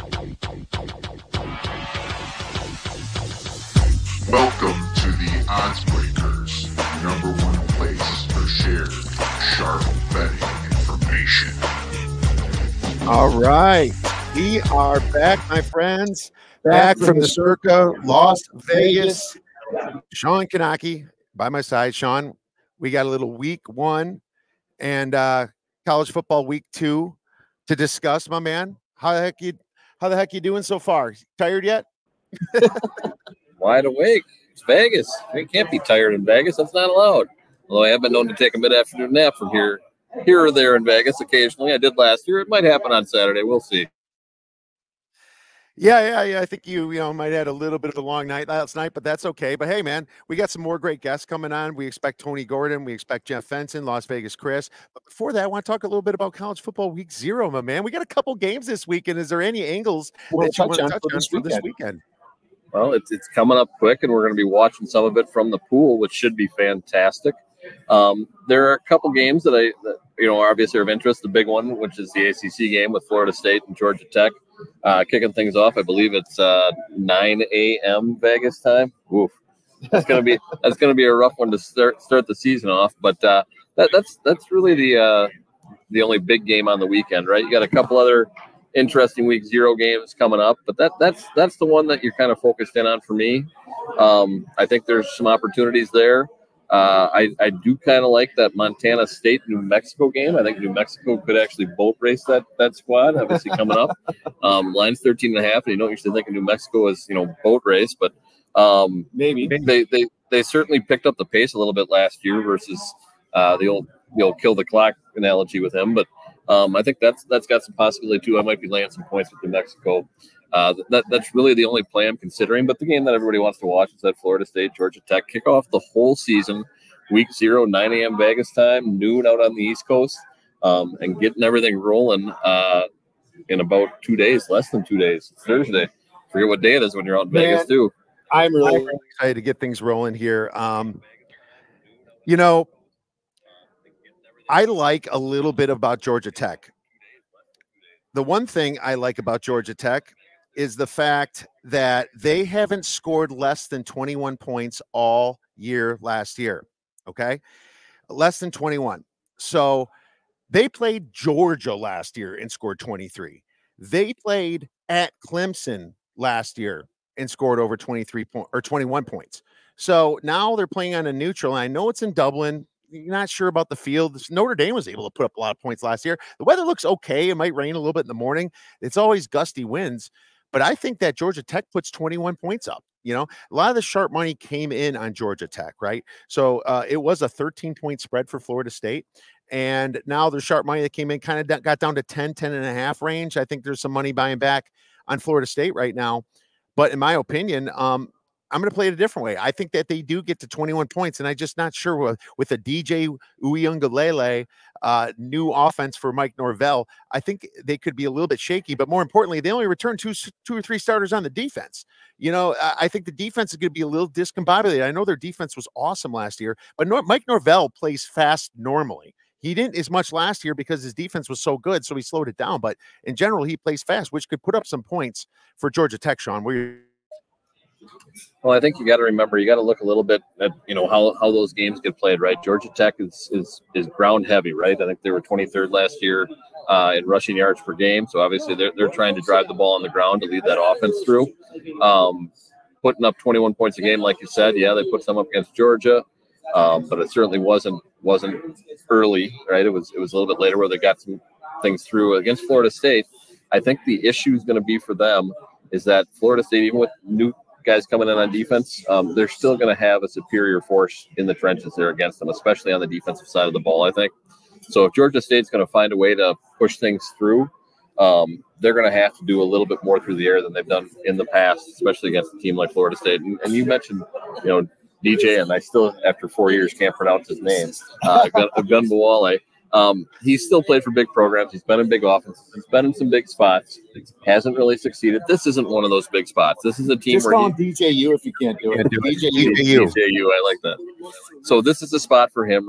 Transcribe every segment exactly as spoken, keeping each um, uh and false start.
Welcome to the Odds Breakers, number one place for shared, sharp betting information. All right, we are back, my friends. Back from the Circa Las Vegas. Sean Kanaki by my side. Sean, we got a little week one and uh, college football week two to discuss, my man. How the heck you? How the heck you doing so far? Tired yet? Wide awake. It's Vegas. You can't be tired in Vegas. That's not allowed. Although I have been known to take a mid-afternoon nap from here, here or there in Vegas occasionally. I did last year. It might happen on Saturday. We'll see. Yeah, yeah, yeah. I think you, you know, might have had a little bit of a long night last night, but that's okay. But hey, man, we got some more great guests coming on. We expect Tony Gordon. We expect Jeff Fenton, Las Vegas Chris. But before that, I want to talk a little bit about college football week zero, my man. We got a couple games this weekend. Is there any angles we'll that you want to on touch for on this for this weekend? weekend? Well, it's it's coming up quick, and we're going to be watching some of it from the pool, which should be fantastic. Um, there are a couple games that I, that, you know, are obviously of interest. The big one, which is the A C C game with Florida State and Georgia Tech, uh, kicking things off. I believe it's uh, nine a m Vegas time. Oof, that's gonna be that's gonna be a rough one to start start the season off. But uh, that, that's that's really the uh, the only big game on the weekend, right? You got a couple other interesting week zero games coming up, but that that's that's the one that you're kind of focused in on for me. Um, I think there's some opportunities there. Uh, I, I do kind of like that Montana State New Mexico game. I think New Mexico could actually boat race that that squad, obviously coming up. Um, line's thirteen and a half, and you don't usually think of New Mexico as, you know, boat race, but um, Maybe. they, they they certainly picked up the pace a little bit last year versus uh, the old the old kill the clock analogy with him. But um, I think that's that's got some possibility too. I might be laying some points with New Mexico. Uh, that that's really the only play I'm considering. But the game that everybody wants to watch is that Florida State Georgia Tech kick off the whole season, week zero, nine a m Vegas time, noon out on the East Coast, um, and getting everything rolling uh, in about two days, less than two days. It's Thursday. Forget what day it is when you're out in Man, Vegas too. I'm really, really excited to get things rolling here. Um, you know, I like a little bit about Georgia Tech. The one thing I like about Georgia Tech is the fact that they haven't scored less than twenty-one points all year last year. Okay. Less than twenty-one. So they played Georgia last year and scored twenty-three. They played at Clemson last year and scored over twenty-three points or twenty-one points. So now they're playing on a neutral. And I know it's in Dublin. You're not sure about the field. Notre Dame was able to put up a lot of points last year. The weather looks okay. It might rain a little bit in the morning. It's always gusty winds. But I think that Georgia Tech puts twenty-one points up. You know, a lot of the sharp money came in on Georgia Tech, right? So uh, it was a thirteen point spread for Florida State. And now the sharp money that came in kind of got down to ten, ten and a half range. I think there's some money buying back on Florida State right now. But in my opinion, um, I'm going to play it a different way. I think that they do get to twenty-one points, and I'm just not sure with, with a D J Uiagalelei uh, new offense for Mike Norvell. I think they could be a little bit shaky, but more importantly, they only return two, two or three starters on the defense. You know, I think the defense is going to be a little discombobulated. I know their defense was awesome last year, but Nor- Mike Norvell plays fast normally. He didn't as much last year because his defense was so good, so he slowed it down. But in general, he plays fast, which could put up some points for Georgia Tech, Sean. Where you Well, I think you got to remember, you got to look a little bit at, you know, how, how those games get played, right? Georgia Tech is is is ground heavy, right? I think they were twenty-third last year uh, in rushing yards per game. So obviously they're, they're trying to drive the ball on the ground to lead that offense through. Um, putting up twenty-one points a game, like you said, yeah, they put some up against Georgia, um, but it certainly wasn't wasn't early, right? It was it was a little bit later where they got some things through against Florida State. I think the issue is going to be for them is that Florida State, even with new guys coming in on defense, um, they're still going to have a superior force in the trenches there against them, especially on the defensive side of the ball, I think. So if Georgia State's going to find a way to push things through, um, they're going to have to do a little bit more through the air than they've done in the past, especially against a team like Florida State. And, and you mentioned, you know, D J, and I still, after four years, can't pronounce his name, uh, Gunbowale. Um, he's still played for big programs. He's been in big offenses. He's been in some big spots. Hasn't really succeeded. This isn't one of those big spots. This is a team Just where call he, him D J U if you can't do it. do it. D J U. D J U. D J U, I like that. So this is a spot for him, right?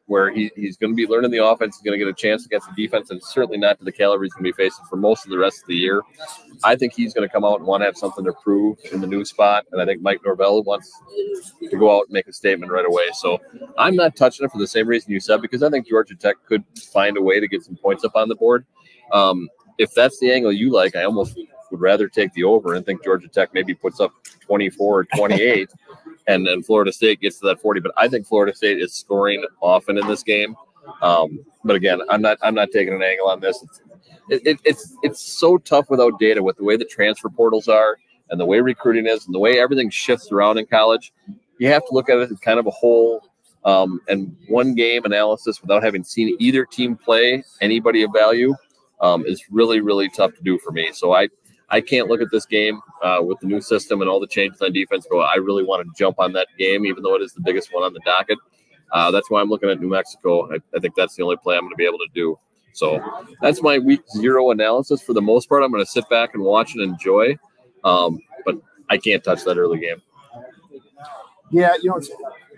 where he, he's going to be learning the offense. He's going to get a chance against the defense, and certainly not to the caliber he's going to be facing for most of the rest of the year. I think he's going to come out and want to have something to prove in the new spot, and I think Mike Norvell wants to go out and make a statement right away. So I'm not touching it for the same reason you said, because I think Georgia Tech could find a way to get some points up on the board. Um, if that's the angle you like, I almost would rather take the over and think Georgia Tech maybe puts up twenty-four or twenty-eight and then Florida State gets to that forty. But I think Florida State is scoring often in this game. Um, but again, I'm not I'm not taking an angle on this. It's, it, it, it's it's so tough without data, with the way the transfer portals are and the way recruiting is and the way everything shifts around in college. You have to look at it as kind of a whole um, and one game analysis without having seen either team play anybody of value um, is really, really tough to do for me. So I I can't look at this game uh, with the new system and all the changes on defense. Go, I really want to jump on that game, even though it is the biggest one on the docket. Uh, that's why I'm looking at New Mexico. I, I think that's the only play I'm going to be able to do. So that's my week zero analysis. For the most part, I'm going to sit back and watch and enjoy. Um, but I can't touch that early game. Yeah, you know, it's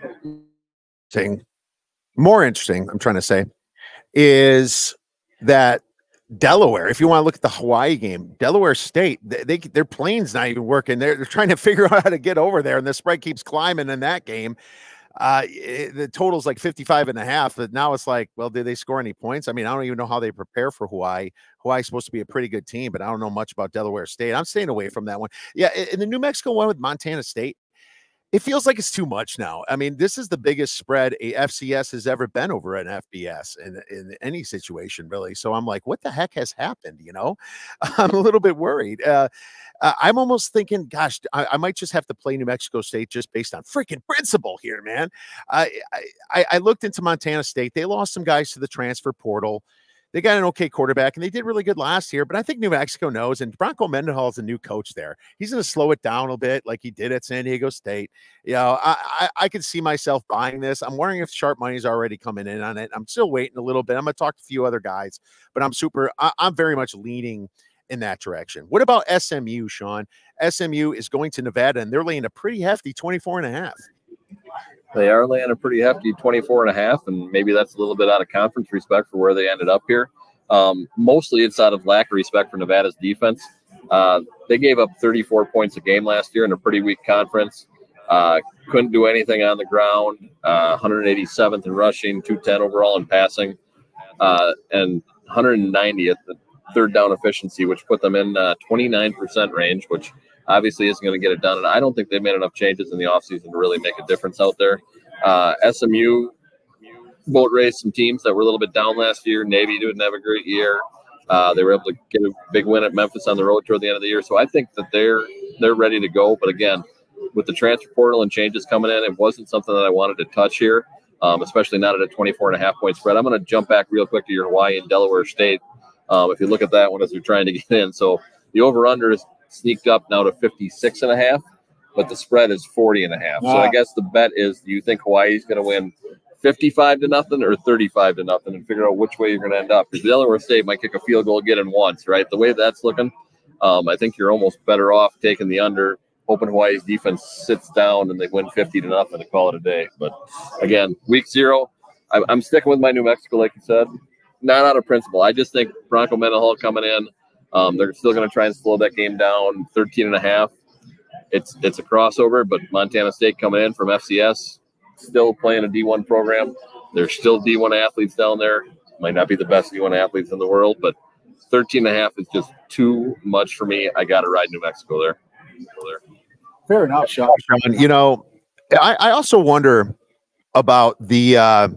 thing more interesting, I'm trying to say, is that Delaware, if you want to look at the Hawaii game, Delaware State, they, they their plane's not even working. They're, they're trying to figure out how to get over there, and the spread keeps climbing in that game. Uh, it, the total's like fifty-five and a half, but now it's like, well, did they score any points? I mean, I don't even know how they prepare for Hawaii. Hawaii's supposed to be a pretty good team, but I don't know much about Delaware State. I'm staying away from that one. Yeah, in the New Mexico one with Montana State, it feels like it's too much now. I mean, this is the biggest spread a F C S has ever been over an F B S in, in any situation, really. So I'm like, what the heck has happened? You know, I'm a little bit worried. Uh, uh, I'm almost thinking, gosh, I, I might just have to play New Mexico State just based on freaking principle here, man. I, I I looked into Montana State. They lost some guys to the transfer portal. They got an okay quarterback, and they did really good last year. But I think New Mexico knows, and Bronco Mendenhall is a new coach there. He's going to slow it down a bit like he did at San Diego State. You know, I, I, I could see myself buying this. I'm wondering if sharp money is already coming in on it. I'm still waiting a little bit. I'm going to talk to a few other guys, but I'm super I, – I'm very much leaning in that direction. What about S M U, Sean? S M U is going to Nevada, and they're laying a pretty hefty twenty-four and a half. They are laying a pretty hefty twenty-four and a half, and maybe that's a little bit out of conference respect for where they ended up here. Um, mostly it's out of lack of respect for Nevada's defense. Uh, they gave up thirty-four points a game last year in a pretty weak conference. Uh, couldn't do anything on the ground. Uh, one hundred eighty-seventh in rushing, two ten overall in passing, uh, and one hundred ninetieth the third down efficiency, which put them in uh, twenty-nine percent range, which obviously isn't going to get it done. And I don't think they've made enough changes in the offseason to really make a difference out there. Uh, S M U boat raced some teams that were a little bit down last year. Navy didn't have a great year. Uh, they were able to get a big win at Memphis on the road toward the end of the year. So I think that they're they're ready to go. But again, with the transfer portal and changes coming in, it wasn't something that I wanted to touch here, um, especially not at a twenty-four and a half point spread. I'm going to jump back real quick to your Hawaii and Delaware State. Um, if you look at that one as we're trying to get in. So the over-under is sneaked up now to fifty-six and a half, but the spread is forty and a half. So I guess the bet is, do you think Hawaii is going to win fifty-five to nothing or thirty-five to nothing, and figure out which way you're going to end up? Because Delaware State might kick a field goal, get in once, right? The way that's looking, um, I think you're almost better off taking the under, hoping Hawaii's defense sits down and they win fifty to nothing to call it a day. But again, week zero, I, I'm sticking with my New Mexico, like you said, not out of principle. I just think Bronco Mendenhall coming in, um, they're still going to try and slow that game down, thirteen and a half. It's it's a crossover, but Montana State coming in from F C S, still playing a D one program. There's still D one athletes down there. Might not be the best D one athletes in the world, but thirteen and a half is just too much for me. I got to ride New Mexico there. there. Fair enough, Sean. You know, I, I also wonder about the uh,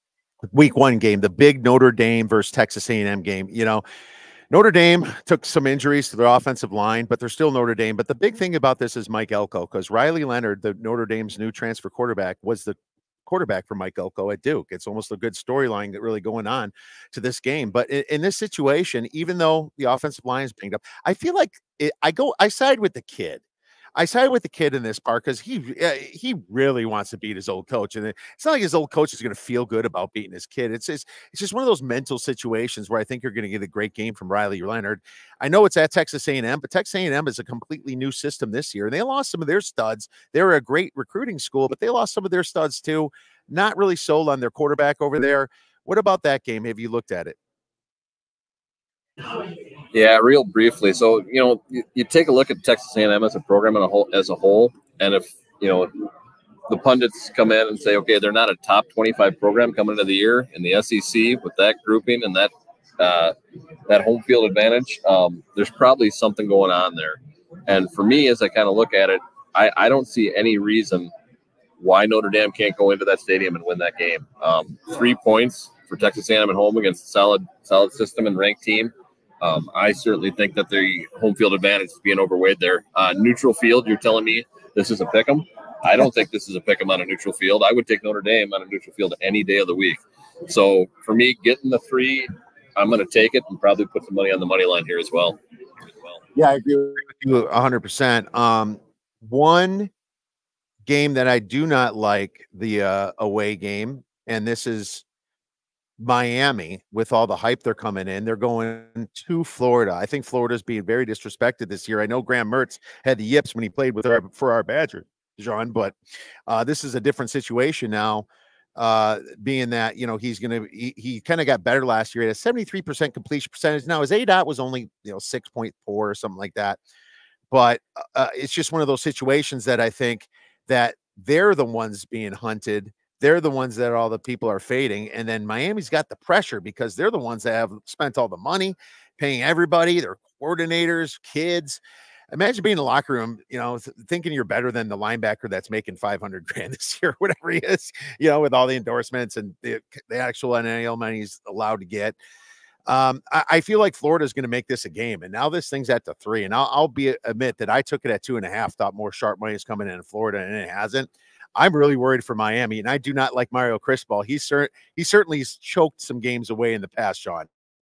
week one game, the big Notre Dame versus Texas A and M game. You know, Notre Dame took some injuries to their offensive line, but they're still Notre Dame. But the big thing about this is Mike Elko, because Riley Leonard, the Notre Dame's new transfer quarterback, was the quarterback for Mike Elko at Duke. It's almost a good storyline that really going on to this game. But in, in this situation, even though the offensive line is banged up, I feel like it, I go, I side with the kid. I side with the kid in this part because he uh, he really wants to beat his old coach, and it's not like his old coach is going to feel good about beating his kid. It's just, it's just one of those mental situations where I think you're going to get a great game from Riley Leonard. I know it's at Texas A and M, but Texas A and M is a completely new system this year, and they lost some of their studs. They were a great recruiting school, but they lost some of their studs too. not really sold on their quarterback over there. What about that game? Have you looked at it? Yeah, real briefly. So, you know, you, you take a look at Texas A and M as a program as a whole, as a whole, and if, you know, the pundits come in and say, okay, they're not a top twenty-five program coming into the year in the S E C with that grouping and that uh, that home field advantage, um, there's probably something going on there. And for me, as I kind of look at it, I, I don't see any reason why Notre Dame can't go into that stadium and win that game. Um, three points for Texas A and M at home against a solid, solid system and ranked team. Um, I certainly think that the home field advantage is being overweighed there. Uh, neutral field, you're telling me this is a pick 'em? I don't think this is a pick 'em on a neutral field. I would take Notre Dame on a neutral field any day of the week. So for me, getting the three, I'm going to take it and probably put some money on the money line here as well. Yeah, I agree with you one hundred percent. Um, one game that I do not like, the uh, away game, and this is Miami. With all the hype they're coming in, they're going to Florida. I think Florida's being very disrespected this year. I know Graham Mertz had the yips when he played with our, for our Badgers, John, but uh, this is a different situation now. Uh, being that, you know, he's going to, he, he kind of got better last year. He had a seventy-three percent completion percentage. Now his A DOT was only, you know, six point four or something like that. But uh, it's just one of those situations that I think that they're the ones being hunted. They're the ones that all the people are fading. And then Miami's got the pressure because they're the ones that have spent all the money, paying everybody, their coordinators, kids. Imagine being in the locker room, you know, th- thinking you're better than the linebacker that's making five hundred grand this year, whatever he is, you know, with all the endorsements and the, the actual N F L money he's allowed to get. Um, I, I feel like Florida is going to make this a game. And now this thing's at the three. And I'll, I'll be admit that I took it at two and a half, thought more sharp money is coming in in Florida, and it hasn't. I'm really worried for Miami, and I do not like Mario Cristobal. He's cer- he certainly has choked some games away in the past, Sean.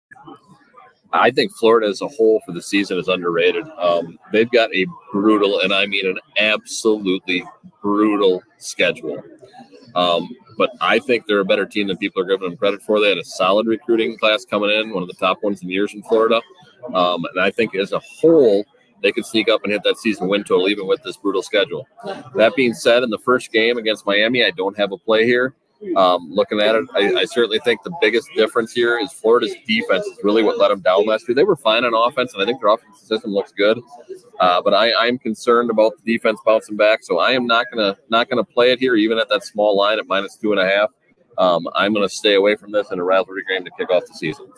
I think Florida as a whole for the season is underrated. Um, they've got a brutal, and I mean an absolutely brutal schedule. Um, but I think they're a better team than people are giving them credit for. They had a solid recruiting class coming in, one of the top ones in years in Florida. Um, and I think as a whole, they could sneak up and hit that season win total even with this brutal schedule. That being said, in the first game against Miami, I don't have a play here. Um, looking at it, I, I certainly think the biggest difference here is Florida's defense is really what let them down last year. They were fine on offense, and I think their offensive system looks good. Uh, but I, I'm concerned about the defense bouncing back, so I am not gonna not gonna play it here, even at that small line at minus two and a half. Um, I'm gonna stay away from this in a rivalry game to kick off the season.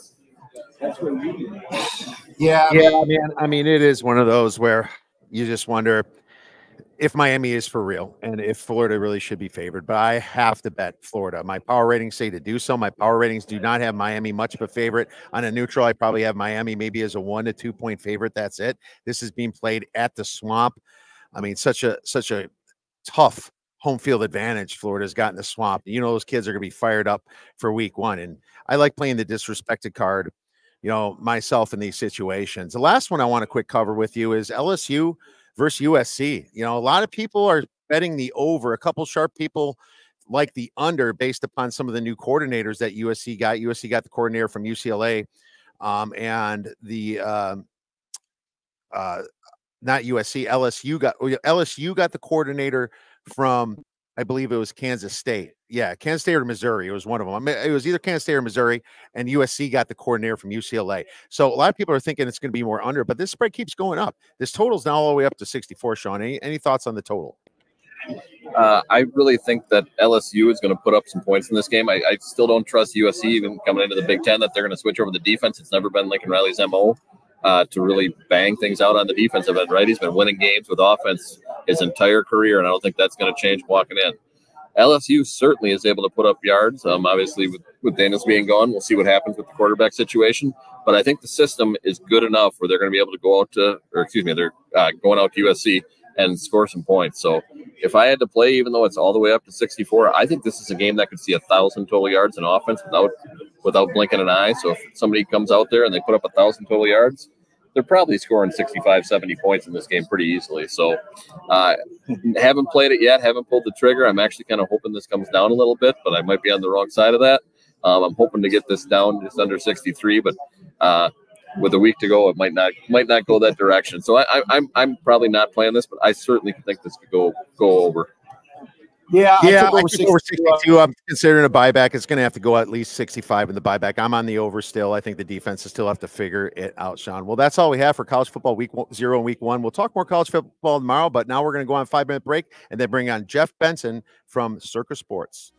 Yeah, yeah, man. I mean, it is one of those where you just wonder if Miami is for real and if Florida really should be favored. But I have to bet Florida. My power ratings say to do so. My power ratings do not have Miami much of a favorite. On a neutral, I probably have Miami maybe as a one to two point favorite. That's it. This is being played at the Swamp. I mean, such a such a tough home field advantage Florida's got in the Swamp. You know, those kids are going to be fired up for week one. And I like playing the disrespected card, you know, myself in these situations. The last one I want to quick cover with you is L S U versus U S C. You know, a lot of people are betting the over. A couple sharp people like the under based upon some of the new coordinators that U S C got. U S C got the coordinator from U C L A, um, and the um, uh, not U S C, L S U got L S U got the coordinator from, I believe it was Kansas State. Yeah, Kansas State or Missouri. It was one of them. I mean, it was either Kansas State or Missouri, and U S C got the coordinator from U C L A. So a lot of people are thinking it's going to be more under, but this spread keeps going up. This total's now all the way up to sixty-four, Sean. Any, any thoughts on the total? Uh, I really think that L S U is going to put up some points in this game. I, I still don't trust U S C even coming into the Big Ten that they're going to switch over the defense. It's never been Lincoln Riley's M O uh, to really bang things out on the defensive end, right? He's been winning games with offense his entire career, and I don't think that's going to change walking in. L S U certainly is able to put up yards. Um, obviously, with, with Daniels being gone, we'll see what happens with the quarterback situation. But I think the system is good enough where they're going to be able to go out to, or excuse me, they're uh, going out to U S C and score some points. So if I had to play, even though it's all the way up to sixty-four, I think this is a game that could see a thousand total yards in offense without without blinking an eye. So if somebody comes out there and they put up a thousand total yards, they're probably scoring sixty-five, seventy points in this game pretty easily. So uh, haven't played it yet, haven't pulled the trigger. I'm actually kind of hoping this comes down a little bit, but I might be on the wrong side of that. Um, I'm hoping to get this down just under sixty-three, but uh, with a week to go, it might not might not go that direction. So I, I, I'm I'm probably not playing this, but I certainly think this could go go over. Yeah, I Yeah, took over I took over sixty-two. sixty-two. I'm considering a buyback. It's going to have to go at least sixty-five in the buyback. I'm on the over still. I think the defenses still have to figure it out, Sean. Well, that's all we have for college football week one, zero and week one. We'll talk more college football tomorrow, but now we're going to go on a five-minute break and then bring on Jeff Benson from Circa Sports.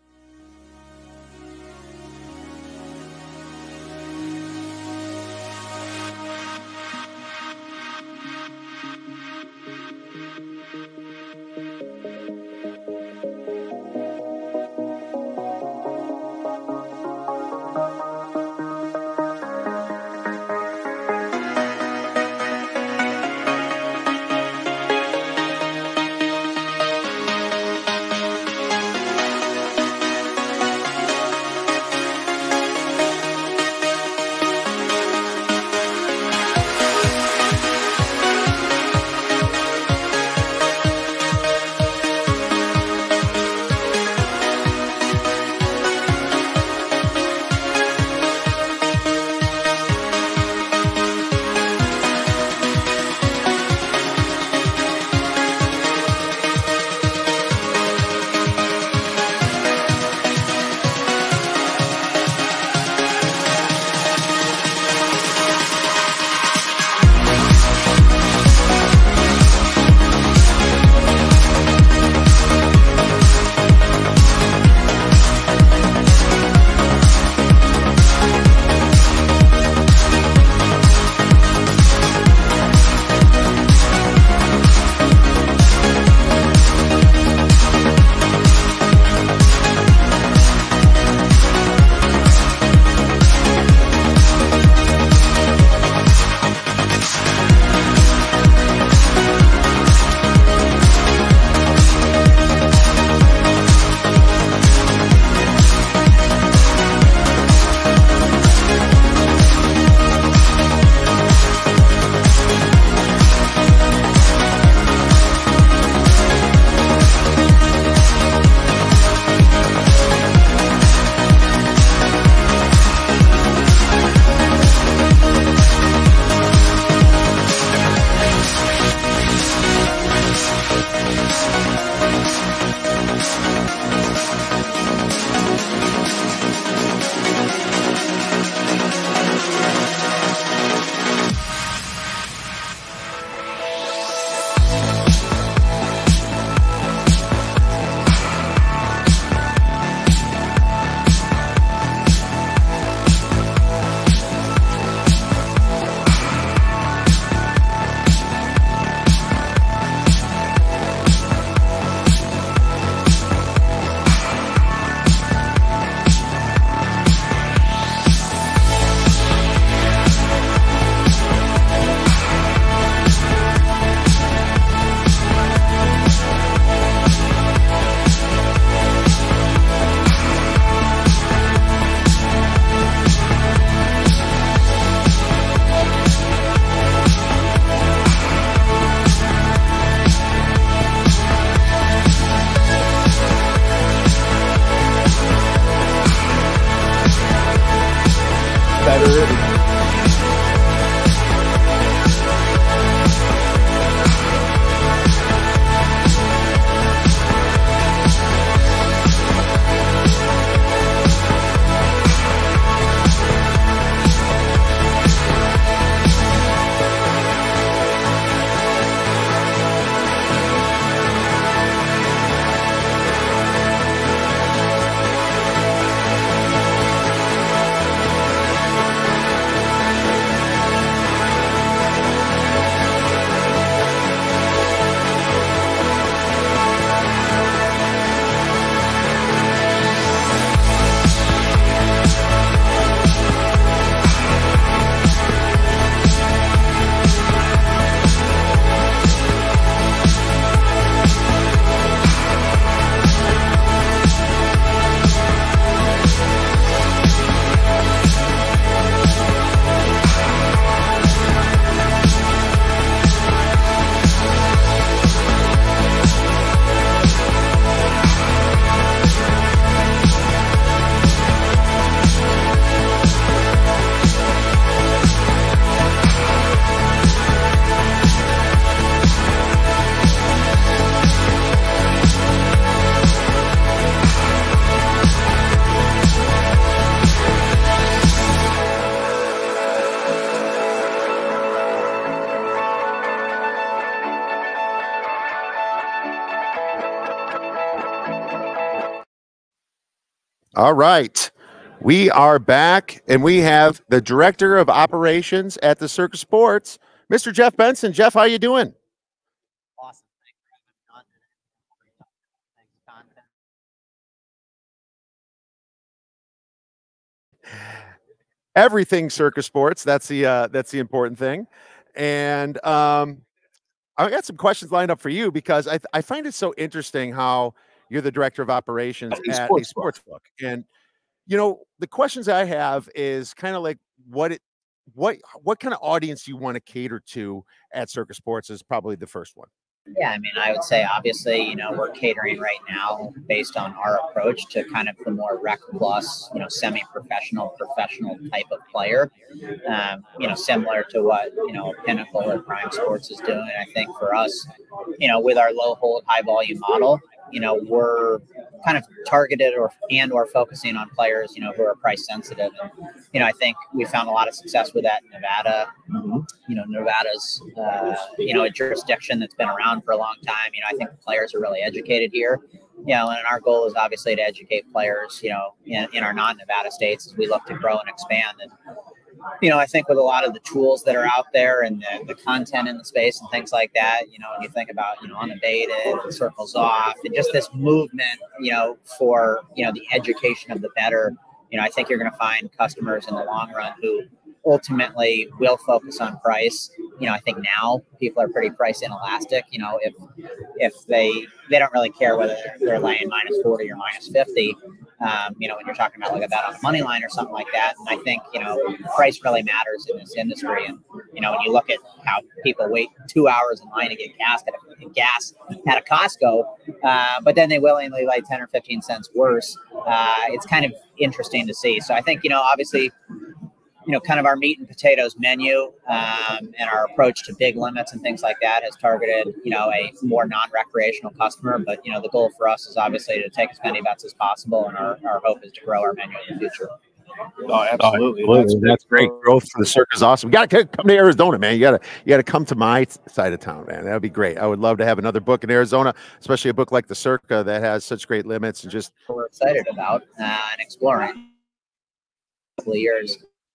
All right. We are back, and we have the Director of Operations at the Circa Sports, Mister Jeff Benson. Jeff, how you doing? Awesome. Everything Circa Sports. That's the uh, that's the important thing. And um, I got some questions lined up for you because I I find it so interesting how you're the Director of Operations A at sports a sports book. And you know, the questions I have is kind of like what it what what kind of audience you want to cater to at Circa Sports is probably the first one. Yeah, I mean, I would say obviously, you know, we're catering right now based on our approach to kind of the more rec plus, you know, semi-professional, professional type of player. Um, you know, similar to what, you know, Pinnacle or Prime Sports is doing. I think for us, you know, with our low hold, high volume model, you know, we're kind of targeted or and or focusing on players, you know, who are price sensitive. And, you know, I think we found a lot of success with that in Nevada. Mm-hmm. You know, Nevada's, uh, you know, a jurisdiction that's been around for a long time. You know, I think the players are really educated here. You know, and our goal is obviously to educate players, you know, in, in our non-Nevada states as we look to grow and expand. And, you know, I think with a lot of the tools that are out there and the, the content in the space and things like that, you know, when you think about, you know, Unabated and Circles Off and just this movement, you know, for, you know, the education of the better, you know, I think you're going to find customers in the long run who ultimately will focus on price. You know, I think now people are pretty price inelastic. You know, if if they they don't really care whether they're laying minus forty or minus fifty. Um, you know, when you're talking about like a bet on a money line or something like that. And I think, you know, price really matters in this industry. And, you know, when you look at how people wait two hours in line to get gas at a, gas at a Costco, uh, but then they willingly lay ten or fifteen cents worse, uh, it's kind of interesting to see. So I think, you know, obviously, you know, kind of our meat and potatoes menu um, and our approach to big limits and things like that has targeted, you know, a more non-recreational customer. But, you know, the goal for us is obviously to take as many bets as possible. And our, our hope is to grow our menu in the future. Oh, absolutely. Oh, absolutely. That's, That's great growth for the Circa is awesome. You got to come to Arizona, man. You got to you got to come to my side of town, man. That would be great. I would love to have another book in Arizona, especially a book like the Circa that has such great limits and just we're excited about uh, and exploring. A couple of years.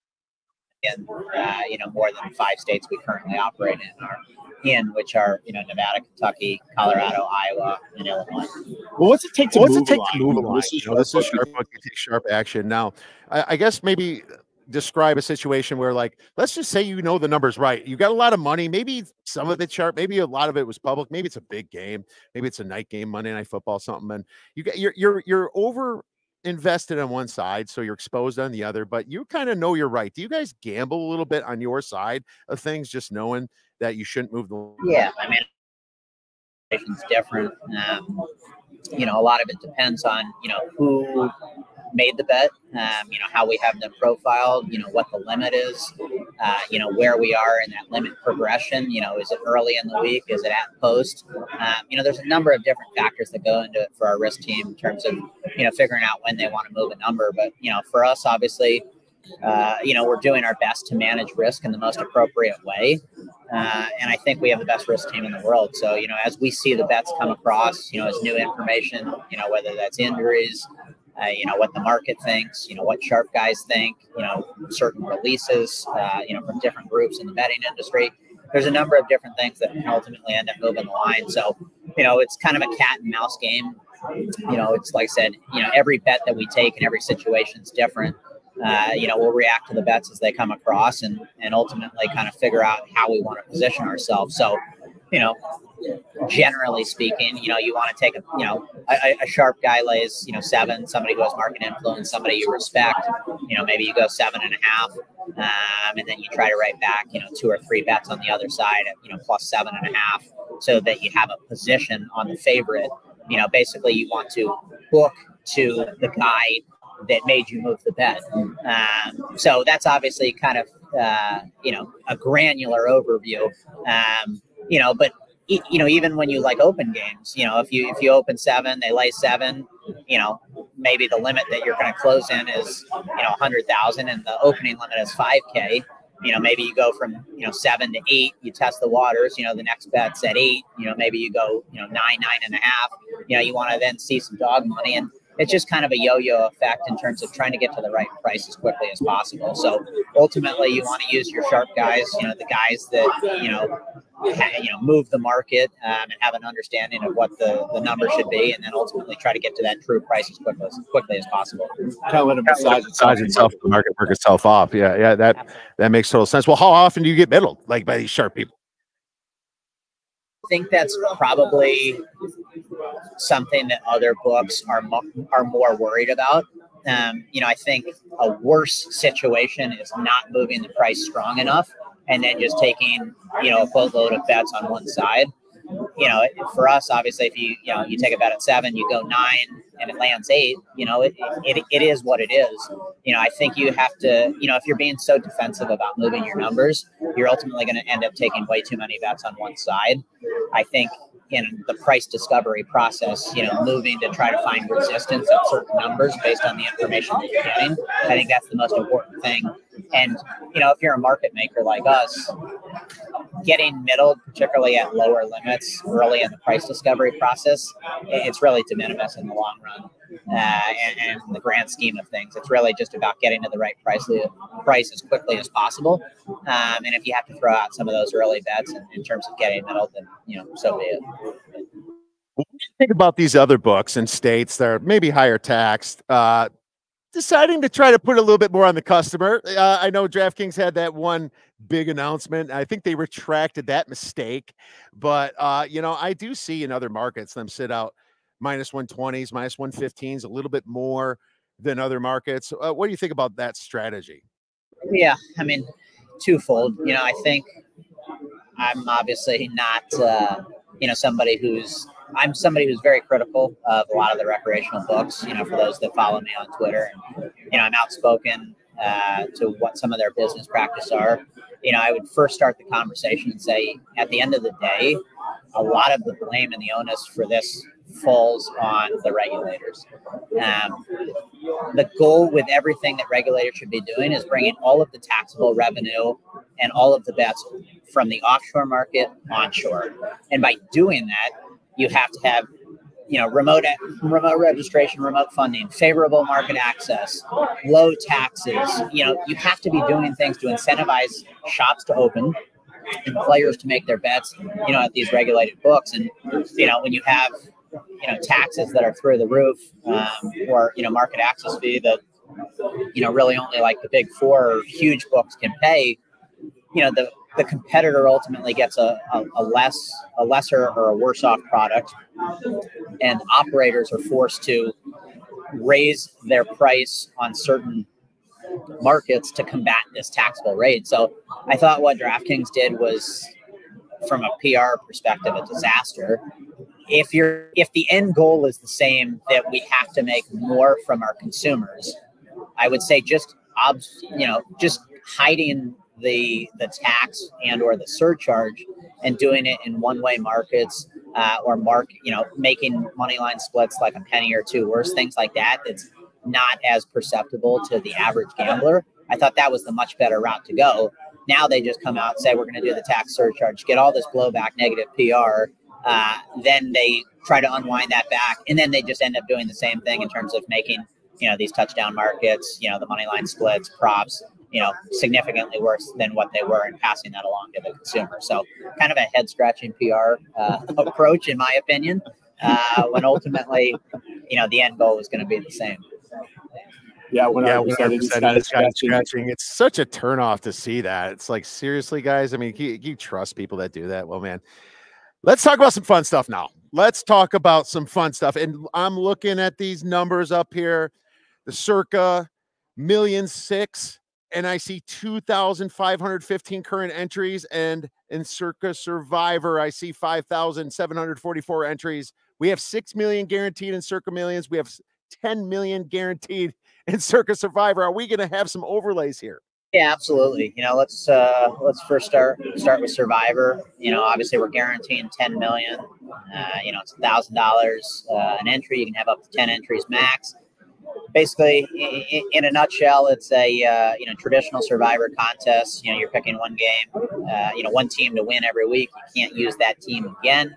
In uh, you know, more than five states we currently operate in are in, which are, you know, Nevada, Kentucky, Colorado, Iowa, and Illinois. Well, what's it take to what's move it take a line? to move a line? This is You know, this is sharp. sharp. You take sharp action. Now, I, I guess maybe describe a situation where, like, let's just say you know the numbers right. You got a lot of money. Maybe some of it sharp. Maybe a lot of it was public. Maybe it's a big game. Maybe it's a night game, Monday Night Football, something. And you get you're you're you're over invested on one side, so you're exposed on the other, but you kind of know you're right. Do you guys gamble a little bit on your side of things, just knowing that you shouldn't move the yeah I mean, it's different. Um, you know, a lot of it depends on, you know, who made the bet, um, you know, how we have them profiled, you know, what the limit is, uh, you know, where we are in that limit progression. You know, is it early in the week? Is it at post? Um, you know, there's a number of different factors that go into it for our risk team in terms of, you know, figuring out when they want to move a number. But, you know, for us, obviously, uh, you know, we're doing our best to manage risk in the most appropriate way. Uh, and I think we have the best risk team in the world. So, you know, as we see the bets come across, you know, as new information, you know, whether that's injuries, Uh, you know, what the market thinks, you know, what sharp guys think, you know, certain releases, uh, you know, from different groups in the betting industry. There's a number of different things that can ultimately end up moving the line. So, you know, it's kind of a cat and mouse game. You know, it's like I said, you know, every bet that we take in every situation is different. Uh, you know, we'll react to the bets as they come across and, and ultimately kind of figure out how we want to position ourselves. So, you know, generally speaking, you know, you want to take a, you know, a, a sharp guy lays, you know, seven, somebody who has market influence, somebody you respect, you know, maybe you go seven and a half, um, and then you try to write back, you know, two or three bets on the other side at, you know, plus seven and a half, so that you have a position on the favorite. You know, basically you want to book to the guy that made you move the bet. Um, so that's obviously kind of, uh, you know, a granular overview. Um, You know, but you know, even when you like open games, you know, if you if you open seven, they lay seven, you know, maybe the limit that you're going to close in is, you know, a hundred thousand, and the opening limit is five K. You know, maybe you go from, you know, seven to eight, you test the waters. You know, the next bet's at eight. You know, maybe you go, you know, nine, nine and a half. You know, you want to then see some dog money, and it's just kind of a yo-yo effect in terms of trying to get to the right price as quickly as possible. So ultimately, you want to use your sharp guys, you know, the guys that, you know, ha, you know, move the market um, and have an understanding of what the, the number should be, and then ultimately try to get to that true price as quickly as, quickly as possible. Kind of let it massage itself, itself, the market work itself off. Yeah, yeah, that Absolutely. that makes total sense. Well, how often do you get middled, like by these sharp people? I think that's probably something that other books are mo- are more worried about. Um, you know, I think a worse situation is not moving the price strong enough and then just taking, you know, a boatload of bets on one side. You know, for us, obviously, if you, you know, you take a bet at seven, you go nine and it lands eight, you know, it, it, it is what it is. You know, I think you have to, you know, if you're being so defensive about moving your numbers, you're ultimately going to end up taking way too many bets on one side. I think in the price discovery process, you know, moving to try to find resistance at certain numbers based on the information that you're getting, I think that's the most important thing. And, you know, if you're a market maker like us, getting middled, particularly at lower limits early in the price discovery process, it's really de minimis in the long run. Uh, and, and in the grand scheme of things, it's really just about getting to the right price, price as quickly as possible. Um, and if you have to throw out some of those early bets in, in terms of getting middled, then, you know, so be it. What do you think about these other books in states that are maybe higher taxed, uh, deciding to try to put a little bit more on the customer? Uh, I know DraftKings had that one big announcement. I think they retracted that mistake, but uh, you know, I do see in other markets them sit out minus one twenties, minus one fifteens, a little bit more than other markets. Uh, what do you think about that strategy? Yeah, I mean, twofold. You know, I think I'm obviously not, uh, you know, somebody who's, I'm somebody who's very critical of a lot of the recreational books, you know, for those that follow me on Twitter. And, you know, I'm outspoken uh, to what some of their business practices are. You know, I would first start the conversation and say, at the end of the day, a lot of the blame and the onus for this falls on the regulators. Um, the goal with everything that regulators should be doing is bringing all of the taxable revenue and all of the bets from the offshore market onshore. And by doing that, you have to have, you know, remote remote registration, remote funding, favorable market access, low taxes. You know, you have to be doing things to incentivize shops to open and players to make their bets, you know, at these regulated books. And, you know, when you have, you know, taxes that are through the roof, um, or, you know, market access fee that, you know, really only like the big four huge books can pay, you know, the, the competitor ultimately gets a, a, a less, a lesser or a worse off product, and operators are forced to raise their price on certain markets to combat this taxable rate. So I thought what DraftKings did was, from a P R perspective, a disaster. If you're, if the end goal is the same, that we have to make more from our consumers, I would say just, you know, just hiding the the tax and or the surcharge and doing it in one-way markets, uh, or mark, you know, making money line splits like a penny or two worse, things like that. That's not as perceptible to the average gambler. I thought that was the much better route to go. Now they just come out and say, we're going to do the tax surcharge, get all this blowback, negative P R. Uh, then they try to unwind that back. And then they just end up doing the same thing in terms of making, you know, these touchdown markets, you know, the money line splits, props, you know, significantly worse than what they were, and passing that along to the consumer. So kind of a head scratching P R uh, approach, in my opinion, uh, when ultimately, you know, the end goal is going to be the same. Yeah, one hundred percent. Yeah, It is one kind hundred of percent scratching. scratching. It's such a turnoff to see that. It's like, seriously, guys. I mean, you, you trust people that do that? Well, man, let's talk about some fun stuff now. Let's talk about some fun stuff. And I'm looking at these numbers up here, the Circa million six, and I see two thousand five hundred fifteen current entries. And in Circa Survivor, I see five thousand seven hundred forty-four entries. We have six million guaranteed in Circa Millions. We have ten million guaranteed in Circa Survivor. Are we going to have some overlays here? Yeah, absolutely. You know, let's uh, let's first start start with Survivor. You know, obviously we're guaranteeing ten million. Uh, you know, it's a thousand dollars an entry. You can have up to ten entries max. Basically, in, in a nutshell, it's a uh, you know, traditional Survivor contest. You know, you're picking one game, uh, you know, one team to win every week. You can't use that team again.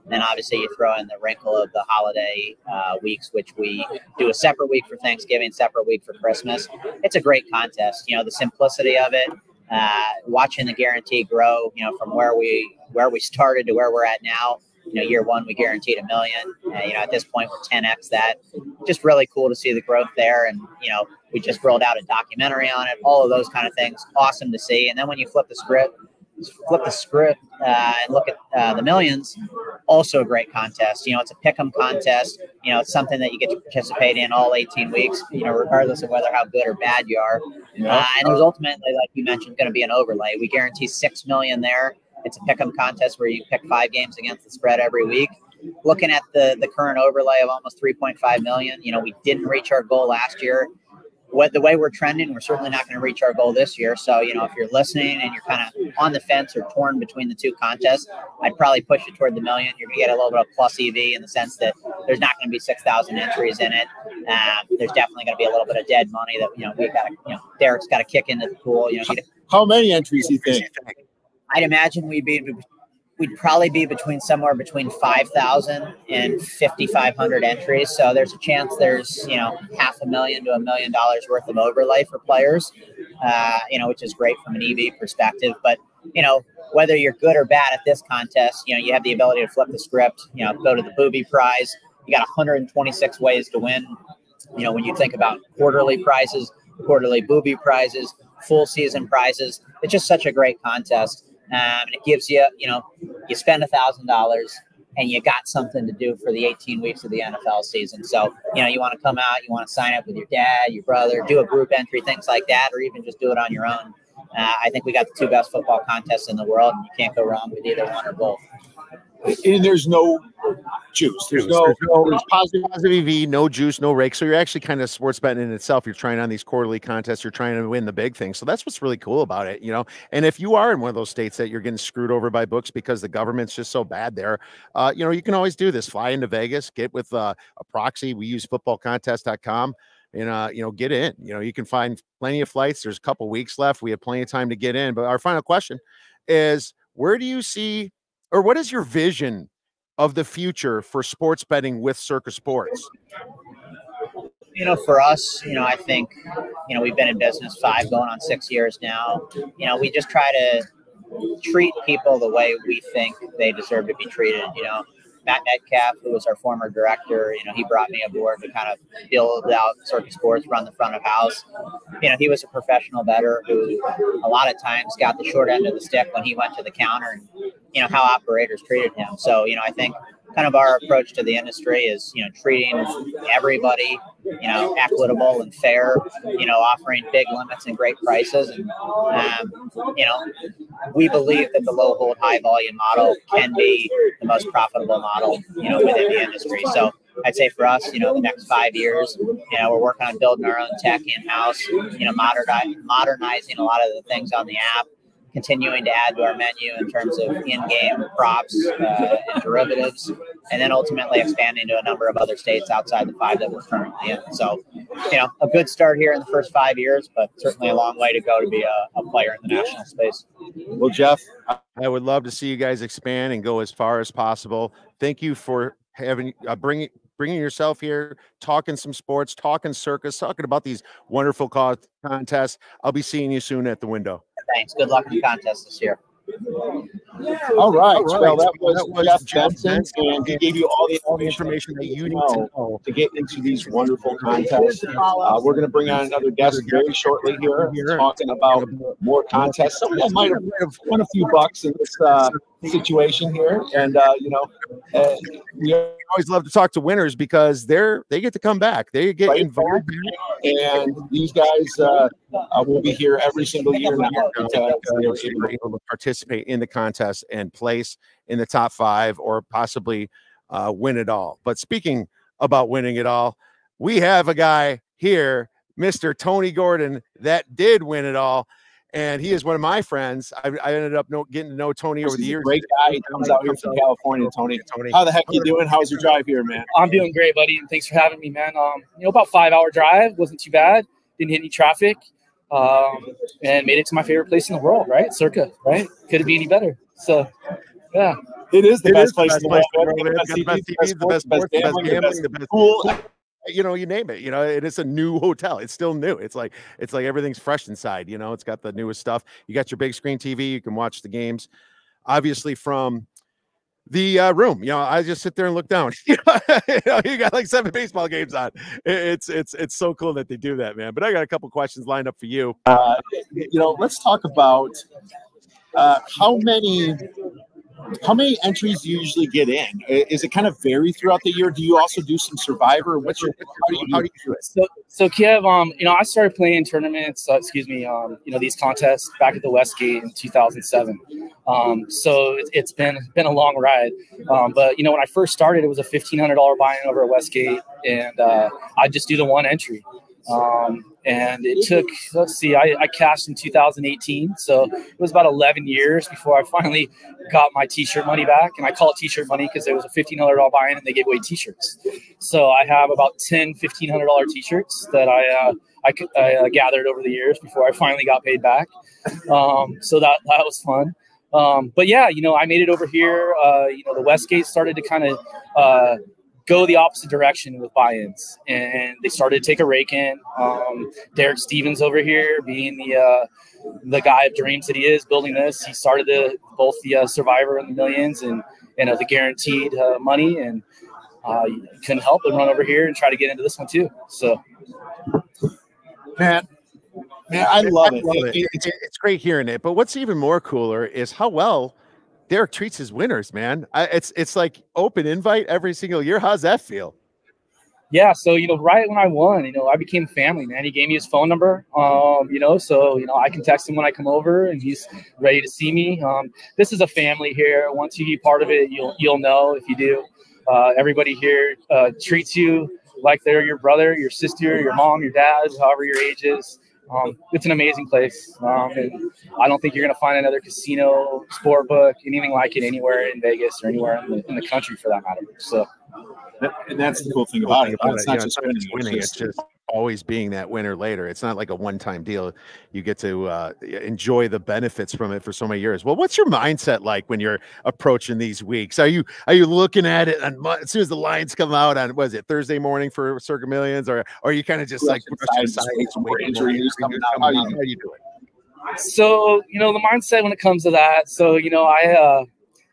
then obviously you throw in the wrinkle of the holiday uh, weeks, which we do a separate week for Thanksgiving, separate week for Christmas. It's a great contest. You know, the simplicity of it, uh, watching the guarantee grow, you know, from where we where we started to where we're at now. You know, year one, we guaranteed a million. Uh, you know, at this point, we're ten X that. Just really cool to see the growth there. And, you know, we just rolled out a documentary on it, all of those kind of things. Awesome to see. And then when you flip the script, flip the script uh, and look at uh, the millions, also a great contest. You know, it's a pick'em contest. You know, it's something that you get to participate in all eighteen weeks, you know, regardless of whether how good or bad you are. Uh, and there's ultimately, like you mentioned, going to be an overlay. We guarantee six million there. It's a pick'em contest where you pick five games against the spread every week. Looking at the the current overlay of almost three point five million, you know, we didn't reach our goal last year. What the way we're trending, we're certainly not going to reach our goal this year. So, you know, if you're listening and you're kind of on the fence or torn between the two contests, I'd probably push it toward the million. You're going to get a little bit of plus E V in the sense that there's not going to be six thousand entries in it. Um, there's definitely going to be a little bit of dead money that, you know, we got to, you know, Derek's got to kick into the pool. You know, how many entries do you think? I'd imagine we'd be we'd probably be between somewhere between five thousand and fifty-five hundred entries. So there's a chance there's, you know, half a million to a million dollars worth of overlay for players, uh, you know, which is great from an E V perspective. But, you know, whether you're good or bad at this contest, you know, you have the ability to flip the script, you know, go to the booby prize. You got one hundred twenty-six ways to win. You know, when you think about quarterly prizes, quarterly booby prizes, full season prizes, it's just such a great contest. Um, and it gives you, you know, you spend a thousand dollars and you got something to do for the eighteen weeks of the N F L season. So, you know, you want to come out, you want to sign up with your dad, your brother, do a group entry, things like that, or even just do it on your own. Uh, I think we got the two best football contests in the world, and you can't go wrong with either one or both. And there's no juice. There's no, there's no there's positive. positive E V, no juice, no rake. So you're actually kind of sports betting in itself. You're trying on these quarterly contests. You're trying to win the big thing. So that's what's really cool about it, you know. And if you are in one of those states that you're getting screwed over by books because the government's just so bad there, uh, you know, you can always do this. Fly into Vegas, get with uh, a proxy. We use football contest dot com. And, uh, you know, get in. You know, you can find plenty of flights. There's a couple weeks left. We have plenty of time to get in. But our final question is, where do you see, or what is your vision of the future for sports betting with Circa Sports? You know, for us, you know, I think, you know, we've been in business five going on six years now. You know, we just try to treat people the way we think they deserve to be treated. You know, Matt Metcalf, who was our former director, you know, he brought me aboard to kind of build out Circa Sports, run the front of house. You know, he was a professional bettor who a lot of times got the short end of the stick when he went to the counter and, you know, how operators treated him. So, you know, I think kind of our approach to the industry is, you know, treating everybody, you know, equitable and fair, you know, offering big limits and great prices. And, um, you know, we believe that the low hold, high volume model can be the most profitable model, you know, within the industry. So I'd say for us, you know, the next five years, you know, we're working on building our own tech in-house, you know, moderni- modernizing a lot of the things on the app, continuing to add to our menu in terms of in-game props uh, and derivatives, and then ultimately expanding to a number of other states outside the five that we're currently in. So, you know, a good start here in the first five years, but certainly a long way to go to be a, a player in the national space. Well, Jeff, I would love to see you guys expand and go as far as possible. Thank you for having uh, bringing bringing yourself here, talking some sports, talking circus, talking about these wonderful co- contests. I'll be seeing you soon at the window. Thanks. Good luck in the contest this year. All right. All right. Well, that was, that was Jeff, Jeff Benson, Benson, and he gave you all the all the information that you need to know to get into these wonderful contests. Uh, we're going to bring on another guest very shortly here, talking about more contests. Somebody that might have won a few bucks in this uh, situation here, and uh, you know, uh, we always love to talk to winners because they're they get to come back. They get right invited, and these guys uh, uh, will be here every single year now. They're able to participate in the contest and place in the top five or possibly uh, win it all. But speaking about winning it all, we have a guy here, Mister Tony Gordon, that did win it all. And he is one of my friends. I, I ended up know, getting to know Tony over the years. Great guy. He comes out here from California, Tony. Tony. How the heck you doing? How's your drive here, man? I'm doing great, buddy. And thanks for having me, man. Um, you know, about five hour drive. Wasn't too bad. Didn't hit any traffic. Um, and made it to my favorite place in the world, right? Circa, right? Could it be any better? So Yeah. It is the It best is the place best to place live. to live. The It's best got the best T T V, the best sports, the best gambling, gambling, the best pool. you know, you name it. You know, it is a new hotel. It's still new. It's like it's like everything's fresh inside. You know, it's got the newest stuff. You got your big screen T V. You can watch the games, obviously from the uh, room. You know, I just sit there and look down. you, know, you got like seven baseball games on. It's it's it's so cool that they do that, man. But I got a couple questions lined up for you. Uh, you know, let's talk about uh, how many. How many entries do you usually get in? Is it kind of vary throughout the year? Do you also do some Survivor? What's your how do you do, how do you do it? So, so Kiev, um, you know, I started playing tournaments. Uh, excuse me, um, you know, these contests back at the Westgate in two thousand seven. Um, so it, it's been been a long ride. Um, but you know, when I first started, it was a fifteen hundred dollar buy-in over at Westgate, and uh, I just do the one entry. Um, and it took, let's see, I, I cashed in two thousand eighteen. So it was about eleven years before I finally got my t-shirt money back. And I call it t-shirt money because it was a fifteen hundred dollar buy-in and they gave away t-shirts. So I have about ten, fifteen hundred dollar t-shirts that I, uh, I, I uh, gathered over the years before I finally got paid back. Um, so that, that was fun. Um, but yeah, you know, I made it over here. Uh, you know, the Westgate started to kind of, uh, go the opposite direction with buy-ins, and they started to take a rake in. Um, Derek Stevens over here, being the uh, the guy of dreams that he is, building this, he started the both the uh, Survivor and the Millions, and you know the guaranteed uh, money, and uh, you couldn't help but run over here and try to get into this one too. So, man, man, I love it. I love it. It, it. It's great hearing it. But what's even more cooler is how well Derek treats his winners, man. I, it's it's like open invite every single year. How's that feel? Yeah, so you know, right when I won, you know, I became family, man. He gave me his phone number, um, you know, so you know, I can text him when I come over, and he's ready to see me. Um, this is a family here. Once you be part of it, you'll you'll know if you do. Uh, everybody here uh, treats you like they're your brother, your sister, your mom, your dad, however your age is. Um, it's an amazing place, um, and I don't think you're going to find another casino, sport book, anything like it anywhere in Vegas or anywhere in the, in the country for that matter. So, and that's the cool thing about it. About it's it. not You know, just it's winning; just winning. It's just always being that winner later. It's not like a one-time deal. You get to uh, enjoy the benefits from it for so many years. Well, what's your mindset like when you're approaching these weeks? Are you are you looking at it on, as soon as the lines come out on, what is it, Thursday morning for Circa Millions, or, or are you kind of just like some more injury news coming out? How are you, how you doing? So, you know, the mindset when it comes to that. So, you know, I, uh,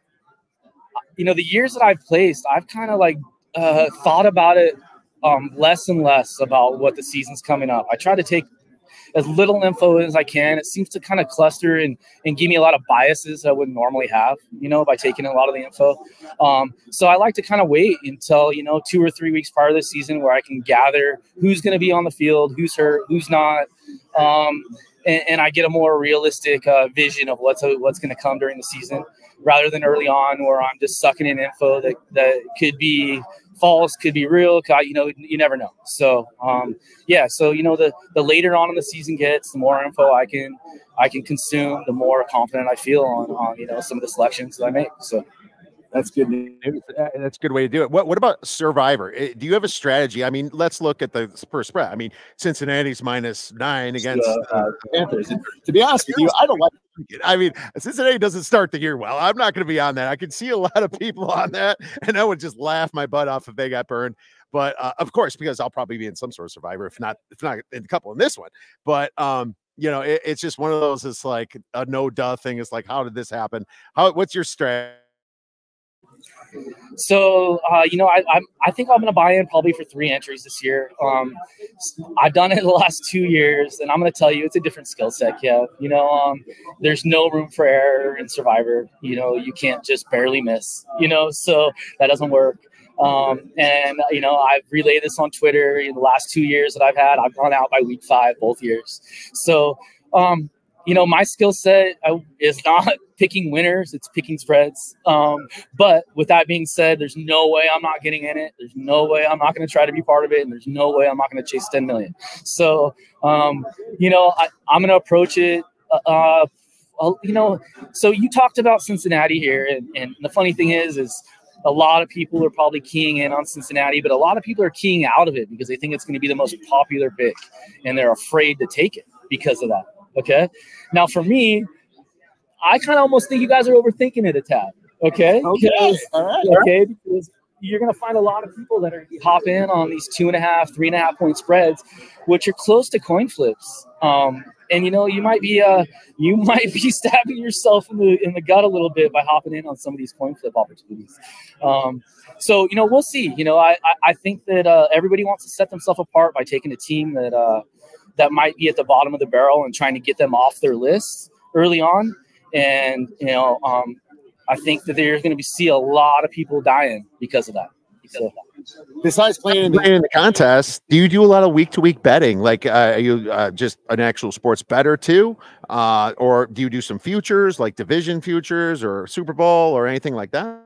you know, the years that I've placed, I've kind of like uh, thought about it um, less and less about what the season's coming up. I try to take as little info as I can. It seems to kind of cluster and, and give me a lot of biases I wouldn't normally have, you know, by taking a lot of the info. Um, so I like to kind of wait until, you know, two or three weeks prior to the season where I can gather who's going to be on the field, who's hurt, who's not. Um, and, and I get a more realistic uh, vision of what's, what's going to come during the season, rather than early on where I'm just sucking in info that, that could be false, could be real. You know, you never know. So, um, yeah. So, you know, the, the later on in the season gets, the more info I can, I can consume, the more confident I feel on, on, you know, some of the selections that I make. So that's good news. That's a good way to do it. What, what about Survivor? Do you have a strategy? I mean, let's look at the first spread. I mean, Cincinnati's minus nine against uh, uh, Panthers. And to be honest with you, I don't like it. I mean, Cincinnati doesn't start the year well. I'm not going to be on that. I can see a lot of people on that, and I would just laugh my butt off if they got burned. But uh, of course, because I'll probably be in some sort of Survivor, if not, if not in a couple in this one. But um, you know, it, it's just one of those. It's like a no duh thing. It's like, how did this happen? How? What's your strategy? So, uh, you know, I, I I think I'm going to buy in probably for three entries this year. Um, I've done it the last two years, and I'm going to tell you it's a different skill set, yeah. You know, um, there's no room for error in Survivor. You know, you can't just barely miss, you know, so that doesn't work. Um, and, you know, I've relayed this on Twitter in the last two years that I've had. I've gone out by week five both years. So, um, you know, my skill set is not picking winners, it's picking spreads. Um, but with that being said, there's no way I'm not getting in it. There's no way I'm not going to try to be part of it. And there's no way I'm not going to chase ten million. So, um, you know, I, I'm going to approach it, uh, uh, you know, so you talked about Cincinnati here. And, and the funny thing is, is a lot of people are probably keying in on Cincinnati, but a lot of people are keying out of it because they think it's going to be the most popular pick and they're afraid to take it because of that. Okay. Now for me, I kind of almost think you guys are overthinking it a tad. Okay. Okay. Because, All right. okay. Because you're going to find a lot of people that are hop in on these two and a half, three and a half point spreads, which are close to coin flips. Um, and you know, you might be uh, you might be stabbing yourself in the in the gut a little bit by hopping in on some of these coin flip opportunities. Um, so you know, we'll see. You know, I I, I think that uh, everybody wants to set themselves apart by taking a team that uh, that might be at the bottom of the barrel and trying to get them off their list early on. And you know, um, I think that there's going to be see a lot of people dying because of that. Because of that. Besides playing in the, playing in the contest, do you do a lot of week to week betting? Like, uh, are you uh, just an actual sports bettor too, uh, or do you do some futures like division futures or Super Bowl or anything like that?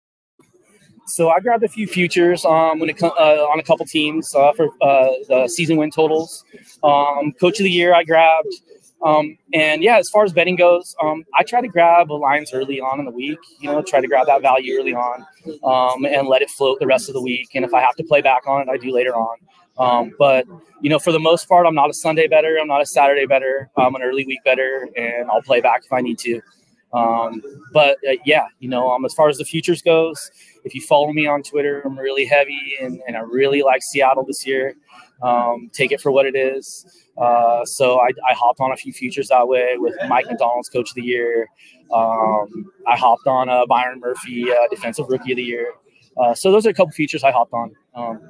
So I grabbed a few futures um, when it uh, on a couple teams uh, for uh, the season win totals. Um, Coach of the year I grabbed. Um, and yeah, as far as betting goes, um, I try to grab lines early on in the week, you know, try to grab that value early on, um, and let it float the rest of the week. And if I have to play back on it, I do later on. Um, but, you know, for the most part, I'm not a Sunday bettor. I'm not a Saturday bettor. I'm an early week bettor, and I'll play back if I need to. Um, but uh, yeah, you know, um, as far as the futures goes, if you follow me on Twitter, I'm really heavy and, and I really like Seattle this year. Um, take it for what it is. Uh, so I, I hopped on a few futures that way with Mike McDonald's Coach of the Year. Um, I hopped on uh, Byron Murphy, uh, Defensive Rookie of the Year. Uh, so those are a couple futures I hopped on. Um,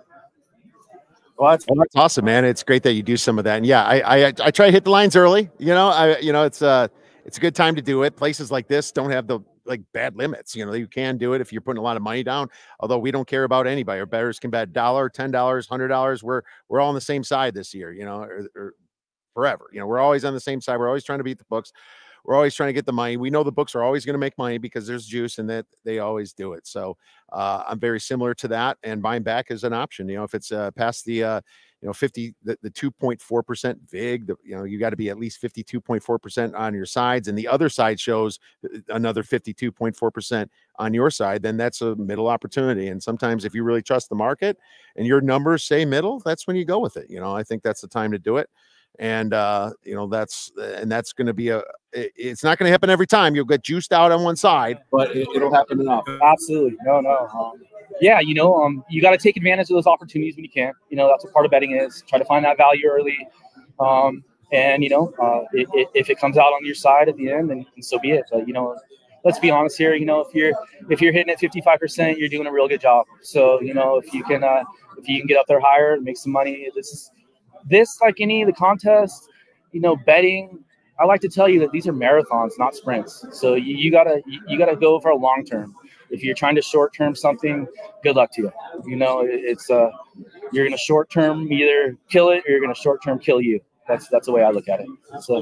Well, that's, well, that's awesome, man. It's great that you do some of that. And yeah, I, I, I try to hit the lines early, you know, I, you know, it's uh it's a good time to do it. Places like this don't have the like bad limits. You know, you can do it if you're putting a lot of money down, although we don't care about anybody. Our bettors can bet a dollar, ten dollars, hundred dollars. We're, we're all on the same side this year, you know, or, or forever, you know, we're always on the same side. We're always trying to beat the books. We're always trying to get the money. We know the books are always going to make money because there's juice and that they always do it. So uh, I'm very similar to that, and buying back is an option. You know, if it's uh, past the, uh, you know, fifty, the, the two point four percent vig, the, you know, you got to be at least fifty-two point four percent on your sides, and the other side shows another fifty-two point four percent on your side, then that's a middle opportunity. And sometimes if you really trust the market and your numbers say middle, that's when you go with it. You know, I think that's the time to do it. And, uh, you know, that's, and that's going to be a, it, it's not going to happen every time. You'll get juiced out on one side, but it, it'll happen enough. Absolutely. No, no. Um, yeah. You know, um, you got to take advantage of those opportunities when you can. You know, that's what part of betting is. Try to find that value early. Um, and, you know, uh, it, it, if it comes out on your side at the end, then so be it. But, you know, let's be honest here. You know, if you're, if you're hitting at fifty-five percent, you're doing a real good job. So, you know, if you can, uh, if you can get up there higher and make some money, this is, This, like any of the contests, you know, betting, I like to tell you that these are marathons, not sprints. So you, you gotta you, you gotta go for a long term. If you're trying to short term something, good luck to you. You know, it, it's uh, you're gonna short term either kill it or you're gonna short term kill you. That's that's the way I look at it. So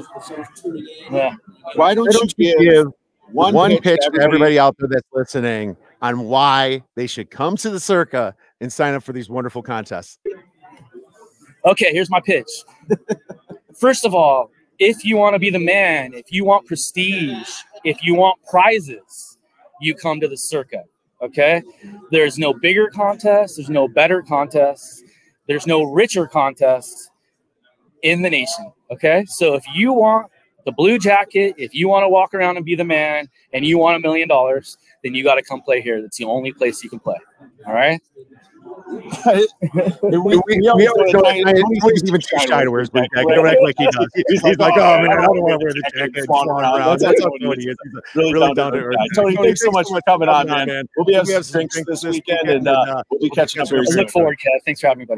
yeah. Why don't, Why don't you you give, give one, one pitch, pitch to to everybody out there that's listening on why they should come to the Circa and sign up for these wonderful contests? Okay, here's my pitch. First of all, if you want to be the man, if you want prestige, if you want prizes, you come to the Circa, okay? There's no bigger contest. There's no better contest. There's no richer contest in the nation, okay? So if you want the blue jacket, if you want to walk around and be the man, and you want a million dollars, then you got to come play here. That's the only place you can play, all right? we, we, we, we always don't even too shy to wear his blue jacket. Don't act like he does. He's, he's like, oh man, I don't want to wear the jacket. That's, that's how funny he is. He's really, really down to earth. Tony, thanks so much for coming on, man. We'll be having some drinks this weekend, and uh, we'll be catching up very soon. I look forward, Kev. Thanks for having me, buddy.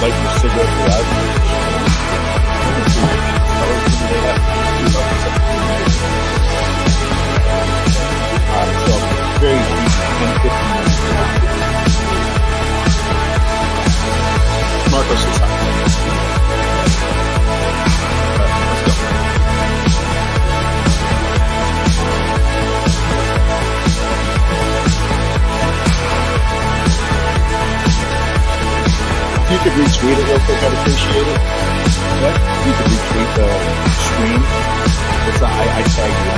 light your cigarette without uh, so very easy, ten, fifteen minutes. Marcos is on. You could retweet it real quick, I'd appreciate it. What? You could retweet the stream. It's a, I, I tag you on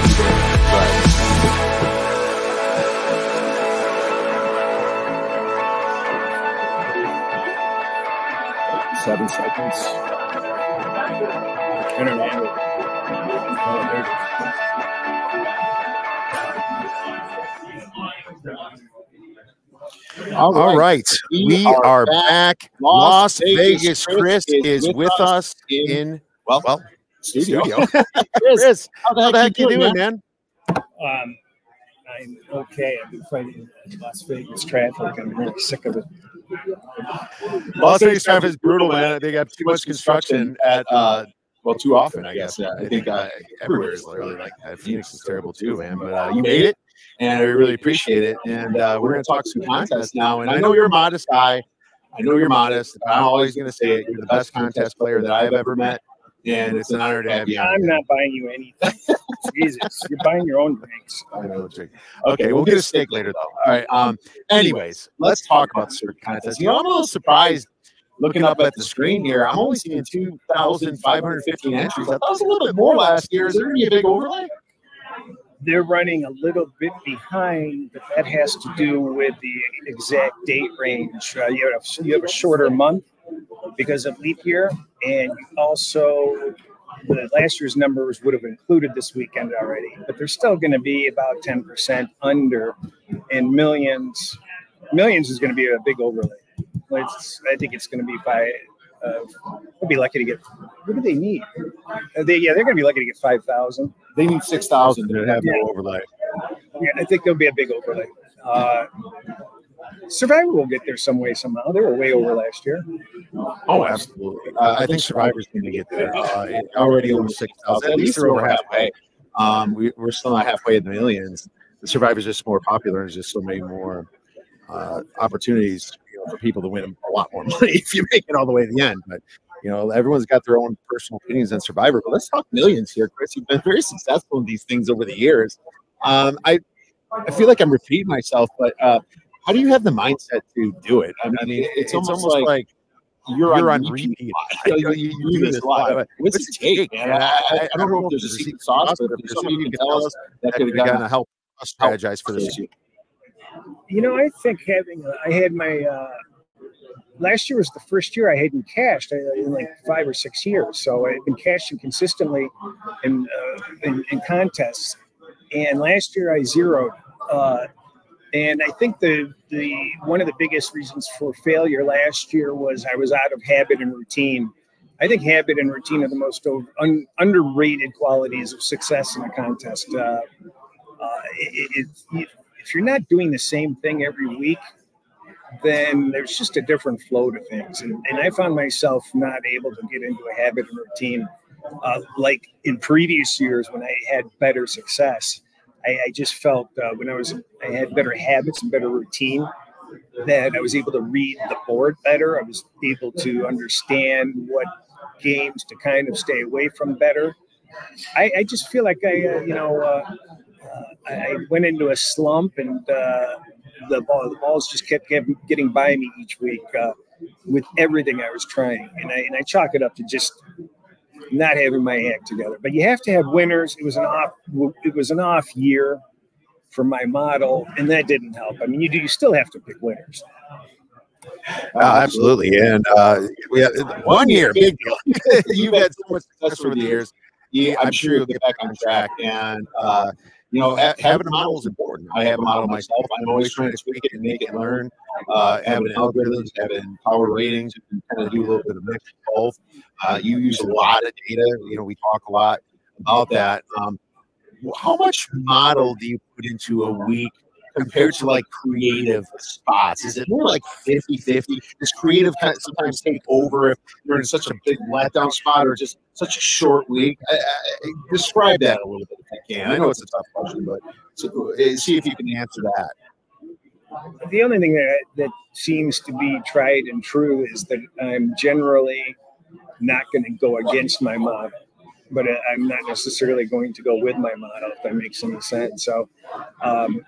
it. Right. Seven seconds. Internet. Oh, there it is. All right. All right. We, we are, are back. back. Las, Las Vegas. Vegas. Chris is, is with, with us in, in well, well studio. studio. Chris, how the heck, how the heck you doing, doing, man? Um, I'm okay. I've been fighting Las Vegas traffic. I'm really sick of it. Las Vegas traffic is brutal, man. They got too much construction at uh, well, too often, I guess. Yeah, I think uh, everywhere is literally like that. Phoenix is terrible too, man. But uh, you made it. And I really appreciate it. And uh, we're going to talk some contests now. And I know you're a modest guy. I know you're modest. But I'm always going to say it. You're the best contest player that I've ever met. And it's an honor to have you. I'm not buying you anything. Jesus, you're buying your own drinks. I know. Okay, we'll get a steak later, though. All right. Um. Anyways, let's talk about the Circa contest. You know, I'm a little surprised looking up at the screen here. I'm only seeing two thousand five hundred fifteen entries. I thought it was a little bit more last year. Is there going to be a big overlay? They're running a little bit behind, but that has to do with the exact date range. Uh, you, have, you have a shorter month because of leap year, and also the last year's numbers would have included this weekend already, but they're still going to be about ten percent under, and millions, millions is going to be a big overlay. It's, I think it's going to be by, uh, they'll be lucky to get, what do they need? Uh, they, yeah, they're going to be lucky to get five thousand. They need six thousand to have yeah. no overlay. Yeah, I think there'll be a big overlay. Uh, Survivor will get there some way, somehow. They were way over last year. Oh, absolutely. Uh, I think Survivor's going to get there. Uh, already over six thousand. At least they're over halfway. Um, we, we're still not halfway in the millions. The Survivor's just more popular, and there's just so many more uh, opportunities, you know, for people to win a lot more money if you make it all the way to the end. But you know, everyone's got their own personal opinions on Survivor. But let's talk millions here, Chris. You've been very successful in these things over the years. Um, I I feel like I'm repeating myself, but uh, how do you have the mindset to do it? I mean, it's, it's almost, almost like, like you're, you're on repeat. repeat. You, know, you, you do this live. What's it take, man? I, I, I don't know if there's a secret sauce, but if there's something you can tell us that could have gotten to help us strategize for this. You know, I think having uh, I had my uh, last year was the first year I hadn't cashed in like five or six years. So I've been cashing consistently in uh, in, in contests. And last year I zeroed. Uh, and I think the the one of the biggest reasons for failure last year was I was out of habit and routine. I think habit and routine are the most un, underrated qualities of success in a contest. Uh, uh, it, it, if you're not doing the same thing every week, then there's just a different flow to things. And, and I found myself not able to get into a habit and routine uh, like in previous years when I had better success. I, I just felt uh, when I was, I had better habits and better routine, that I was able to read the board better. I was able to understand what games to kind of stay away from better. I, I just feel like I, uh, you know, uh, uh, I went into a slump, and uh, the ball, the balls just kept getting by me each week uh, with everything I was trying, and I and I chalk it up to just not having my act together. But you have to have winners. It was an off. It was an off year for my model, and that didn't help. I mean, you do. You still have to pick winners. Uh, absolutely, and uh, we had one year, big deal. You've had so much success over the years. Yeah, I'm sure you'll get back on track. And uh, you know, having a model is important. I have a model myself. I'm always trying to tweak it and make it learn. Uh, having algorithms, having power ratings, and kind of do a little bit of mix of both. Uh, you use a lot of data. You know, we talk a lot about that. Um, how much model do you put into a week compared to like creative spots? Is it more like fifty fifty? Does creative kind of sometimes take over if you're in such a big letdown spot or just such a short week? I, I, describe that a little bit if you can. I know it's a tough question, but so, see if you can answer that. The only thing that, that seems to be tried and true is that I'm generally not going to go against my model, but I'm not necessarily going to go with my model, if that makes any sense. So, um,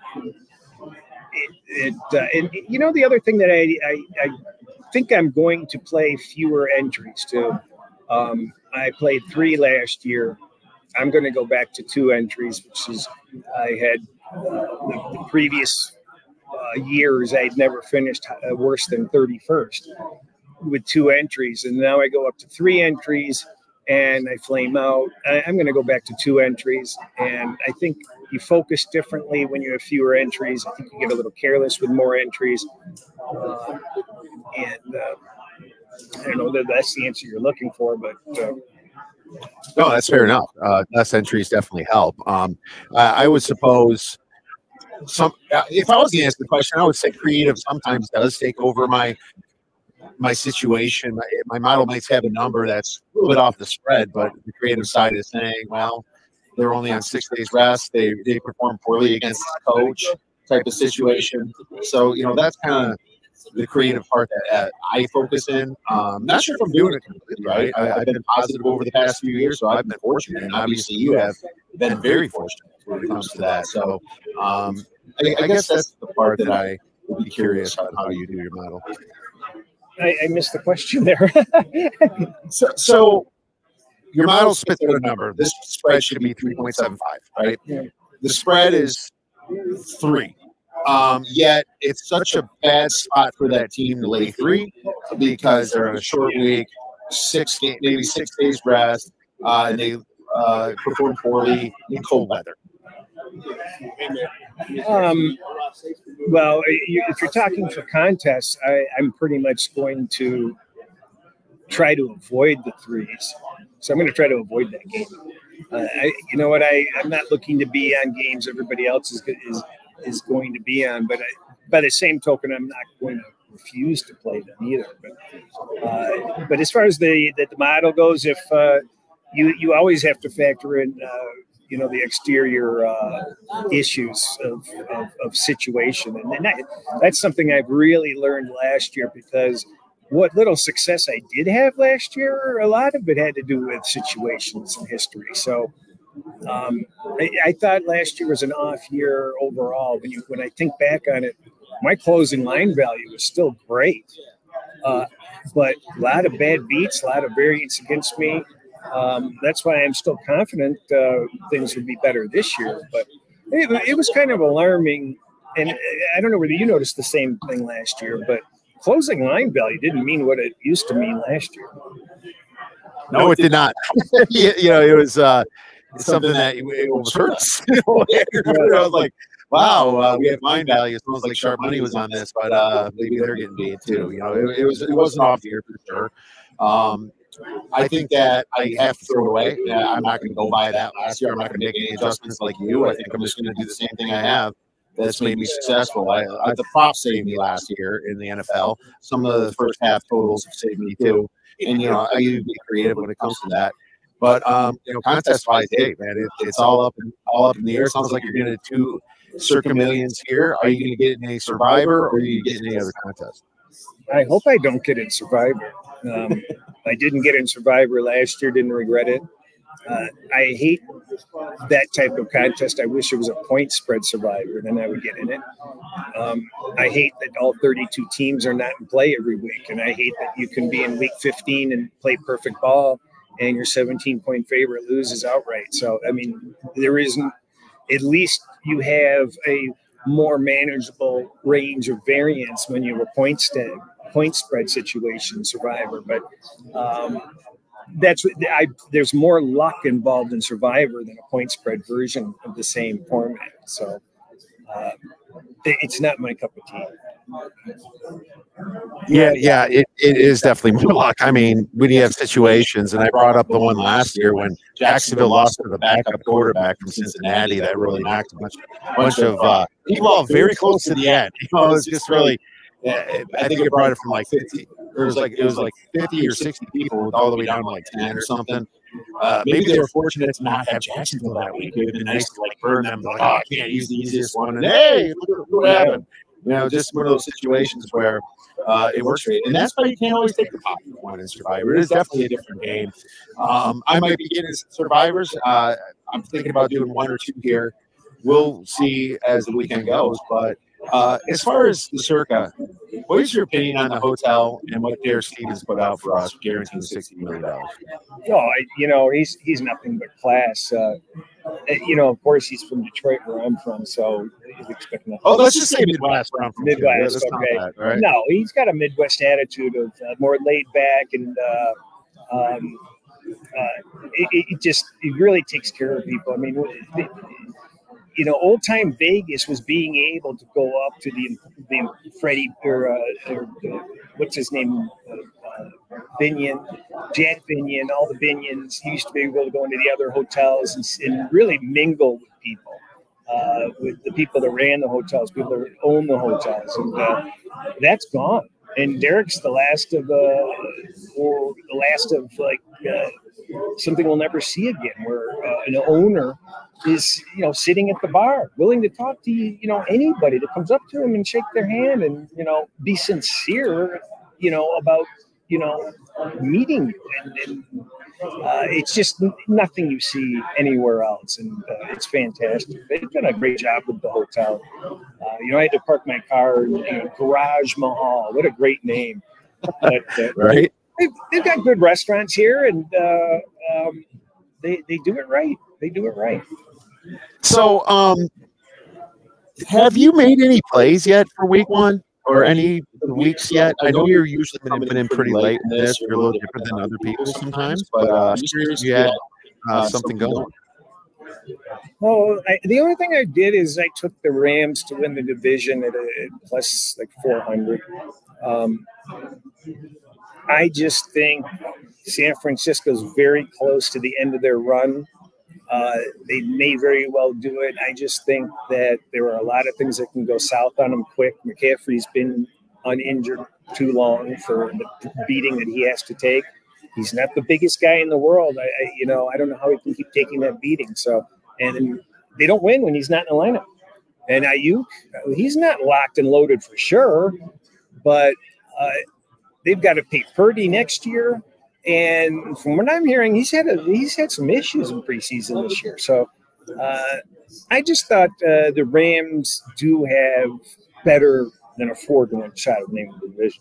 it, it uh, and you know, the other thing that I, I, I think I'm going to play fewer entries too. Um, I played three last year. I'm going to go back to two entries, which is I had uh, the, the previous Uh, years I'd never finished uh, worse than thirty-first with two entries, and now I go up to three entries and I flame out. I, I'm going to go back to two entries, and I think you focus differently when you have fewer entries. I think you get a little careless with more entries, uh, and uh, I don't know that that's the answer you're looking for, but uh, no, that's fair enough. Uh, less entries definitely help. Um, I, I would suppose. Some, if I was to answer the question, I would say creative sometimes does take over my my situation. My, my model might have a number that's a little bit off the spread, but the creative side is saying, well, they're only on six days rest. They they perform poorly against the coach type of situation. So, you know, that's kind of the creative part that uh, I focus in. Um, not sure if I'm doing it completely right. I, I've been positive over the past few years, so I've been fortunate, and obviously you have been very fortunate when it comes to that. So um, I, I guess that's the part that I would be curious on how you do your model. I, I missed the question there. so, so your model spits out a number. This spread should be three point seven five, right? Yeah. The spread is three. Um, yet it's such a bad spot for that team to lay three because they're on a short week, six maybe six days rest, uh, and they uh, perform poorly in cold weather. Um, well, if you're talking for contests, I, I'm pretty much going to try to avoid the threes. So I'm going to try to avoid that game. Uh, I, you know what? I, I'm not looking to be on games everybody else is is is going to be on, but I, by the same token, I'm not going to refuse to play them either. But uh, but as far as the, the, the model goes, if uh, you you always have to factor in uh, you know the exterior uh, issues of, of, of situation, and, and that, that's something I've really learned last year, because what little success I did have last year, a lot of it had to do with situations in history. So um, I, I thought last year was an off year overall. When you when I think back on it, my closing line value was still great, uh, but a lot of bad beats, a lot of variance against me. Um, that's why I'm still confident uh, things would be better this year. But it, it was kind of alarming, and I don't know whether you noticed the same thing last year, but closing line value didn't mean what it used to mean last year. No, it did not. you, you know, it was uh, something that it almost hurts. I was like, wow, uh, we have line value. It smells like sharp money was on this, but uh, maybe they're getting beat too. You know, it, it was it wasn't off the air for sure. Um, I think that I have to throw it away. Yeah, I'm not going to go by that last year. I'm not going to make any adjustments like you. I think I'm just going to do the same thing I have. That's made me successful. I, I, the props saved me last year in the N F L. Some of the first half totals have saved me too. And, you know, I usually be creative when it comes to that. But, um, you know, contest-wise, hey, man, it, it's all up, in, all up in the air. Sounds like you're getting two Circa Millions here. Are you going to get in a Survivor, or are you getting any other contest? I hope I don't get in Survivor. Um, I didn't get in Survivor last year. Didn't regret it. Uh, I hate that type of contest. I wish it was a point spread Survivor, then I would get in it. Um, I hate that all thirty-two teams are not in play every week, and I hate that you can be in week fifteen and play perfect ball, and your seventeen point favorite loses outright. So, I mean, there isn't. At least you have a more manageable range of variance when you're a point spread point spread situation Survivor, but. Um, That's what I. There's more luck involved in Survivor than a point spread version of the same format. So uh, it's not my cup of tea. Yeah, yeah, it, it is definitely more luck. I mean, when you have situations, and I brought up the one last year when Jacksonville lost to the backup quarterback from Cincinnati, that really knocked a bunch, bunch of uh, people off very close to the end. You know, it was just really. I think it brought it from like fifty, or it was like it was like fifty or sixty people, all the way down to like ten or something. Uh, maybe they were fortunate to not have Jacksonville that week. It would have been nice to like burn them. Like, oh, I can't use the easiest one. And hey, look what happened. You know, just one of those situations where uh, it works for you. And that's why you can't always take the popular one in Survivor. It is definitely a different game. Um, I might be getting Survivors. Uh, I'm thinking about doing one or two here. We'll see as the weekend goes. But uh, as far as the Circa, what is your opinion on the hotel and what Derek Stevens put out for us, guaranteeing sixty million dollars? No, I, you know, he's he's nothing but class. Uh, you know, of course, he's from Detroit, where I'm from, so he's expecting nothing. Oh, let's just say Midwest. Where I'm from Midwest, too. okay. Bad, right? No, he's got a Midwest attitude of uh, more laid back, and uh, um, uh, it, it just it really takes care of people. I mean, it, you know, old time Vegas was being able to go up to the the Freddie or, uh, or uh, what's his name, uh, Binion, Jack Binion, all the Binions. He used to be able to go into the other hotels and, and really mingle with people, uh, with the people that ran the hotels, people that own the hotels, and uh, that's gone. And Derek's the last of, uh, or the last of like uh, something we'll never see again, where uh, an owner is, you know, sitting at the bar, willing to talk to, you know, anybody that comes up to him and shake their hand and, you know, be sincere, you know, about, you know, meeting you. And, and uh, it's just nothing you see anywhere else. And uh, it's fantastic. They've done a great job with the hotel. Uh, you know, I had to park my car in, you know, Garage Mahal. What a great name. But, uh, right. They've, they've got good restaurants here, and uh, um, they, they do it right. They do it right. So, um, have you made any plays yet for week one or any weeks yet? I know you're usually coming in pretty late in this. You're a little different than other people sometimes, but uh, I'm curious if you had uh, something going. Well, I, the only thing I did is I took the Rams to win the division at a at plus like four hundred. Um, I just think San Francisco's very close to the end of their run. Uh, they may very well do it. I just think that there are a lot of things that can go south on them quick. McCaffrey's been uninjured too long for the beating that he has to take. He's not the biggest guy in the world. I, I you know, I don't know how he can keep taking that beating. So, and they don't win when he's not in the lineup. And Ayuk, he's not locked and loaded for sure, but uh, they've got to pay Purdy next year. And from what I'm hearing, he's had a, he's had some issues in preseason this year. So uh, I just thought uh, the Rams do have better than a four-to-one shot of winning the division.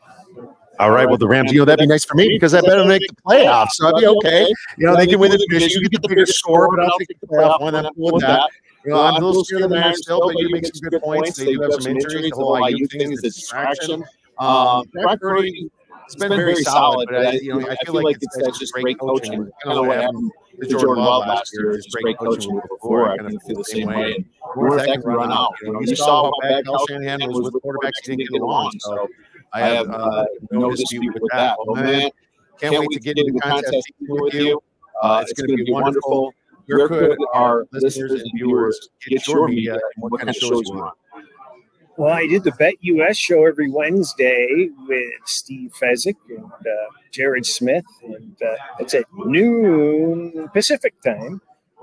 All right. Well, the Rams, you know, that'd be nice for me because I better make the playoffs. So I'd be okay. You know, they can win the division. You get the bigger score, but I'll take the playoff one. I'm cool with that. You know, I'm a little scared of the Niners still, but you make some good points. They do have some injuries. The whole I U thing is a distraction. Um, Brock Purdy, it's been very solid, but I, you know, I feel like it's that's just great coaching. Kind of what happened to Jordan Love last year is just great coaching before. I kind of feel the same way. And North that can run out. You know, you saw how bad Kyle Shanahan was with quarterbacks he didn't get along. So I have uh, no dispute with that. Well, man, can't wait to get into the contest with you. Uh, it's going to be wonderful. Where could our listeners and viewers get your media and what kind of shows you want? Well, I did the Bet U S show every Wednesday with Steve Fezzik and uh, Jared Smith, and uh, it's at noon Pacific time,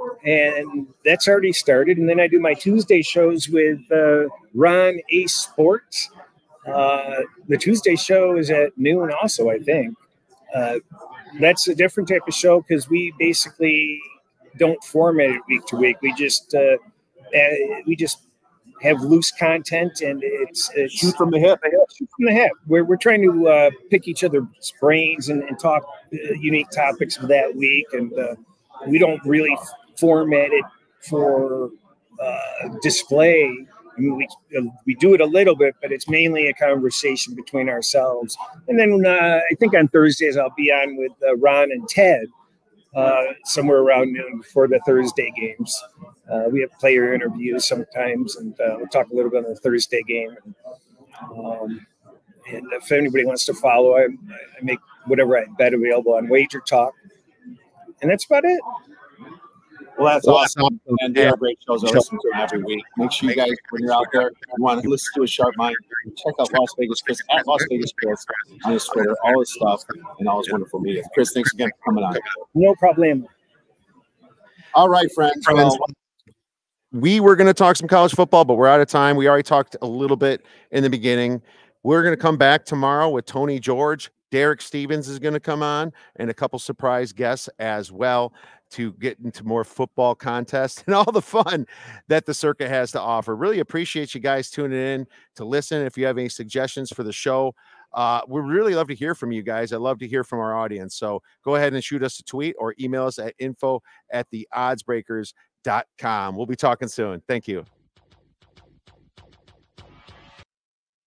and that's already started. And then I do my Tuesday shows with uh, Ron Ace Sports. Uh, the Tuesday show is at noon also, I think. Uh, that's a different type of show because we basically don't format it week to week. We just uh, uh, we just have loose content, and it's, it's shoot from the hip. Shoot from the hip. We're we're trying to uh, pick each other's brains and, and talk uh, unique topics for that week, and uh, we don't really format it for uh, display. I mean, we uh, we do it a little bit, but it's mainly a conversation between ourselves. And then uh, I think on Thursdays I'll be on with uh, Ron and Ted. Uh, somewhere around noon before the Thursday games. Uh, we have player interviews sometimes, and uh, we'll talk a little bit on the Thursday game. And Um, and if anybody wants to follow, I, I make whatever I bet available on Wager Talk. And that's about it. Well, that's Well, awesome. awesome. And there are great shows. I listen to them every week. Make sure you guys, when you're out there, you want to listen to a sharp mind, check out Las Vegas Chris at Las Vegas Chris on his Twitter, all his stuff, and all his wonderful media. Chris, thanks again for coming on. No problem. All right, friends. Friends, Well, we were going to talk some college football, but we're out of time. We already talked a little bit in the beginning. We're going to come back tomorrow with Tony George. Derek Stevens is going to come on, and a couple surprise guests as well, to get into more football contests and all the fun that the Circa has to offer. Really appreciate you guys tuning in to listen. If you have any suggestions for the show, uh, we really love to hear from you guys. I love to hear from our audience. So go ahead and shoot us a tweet or email us at info at the oddsbreakers dot com. We'll be talking soon. Thank you.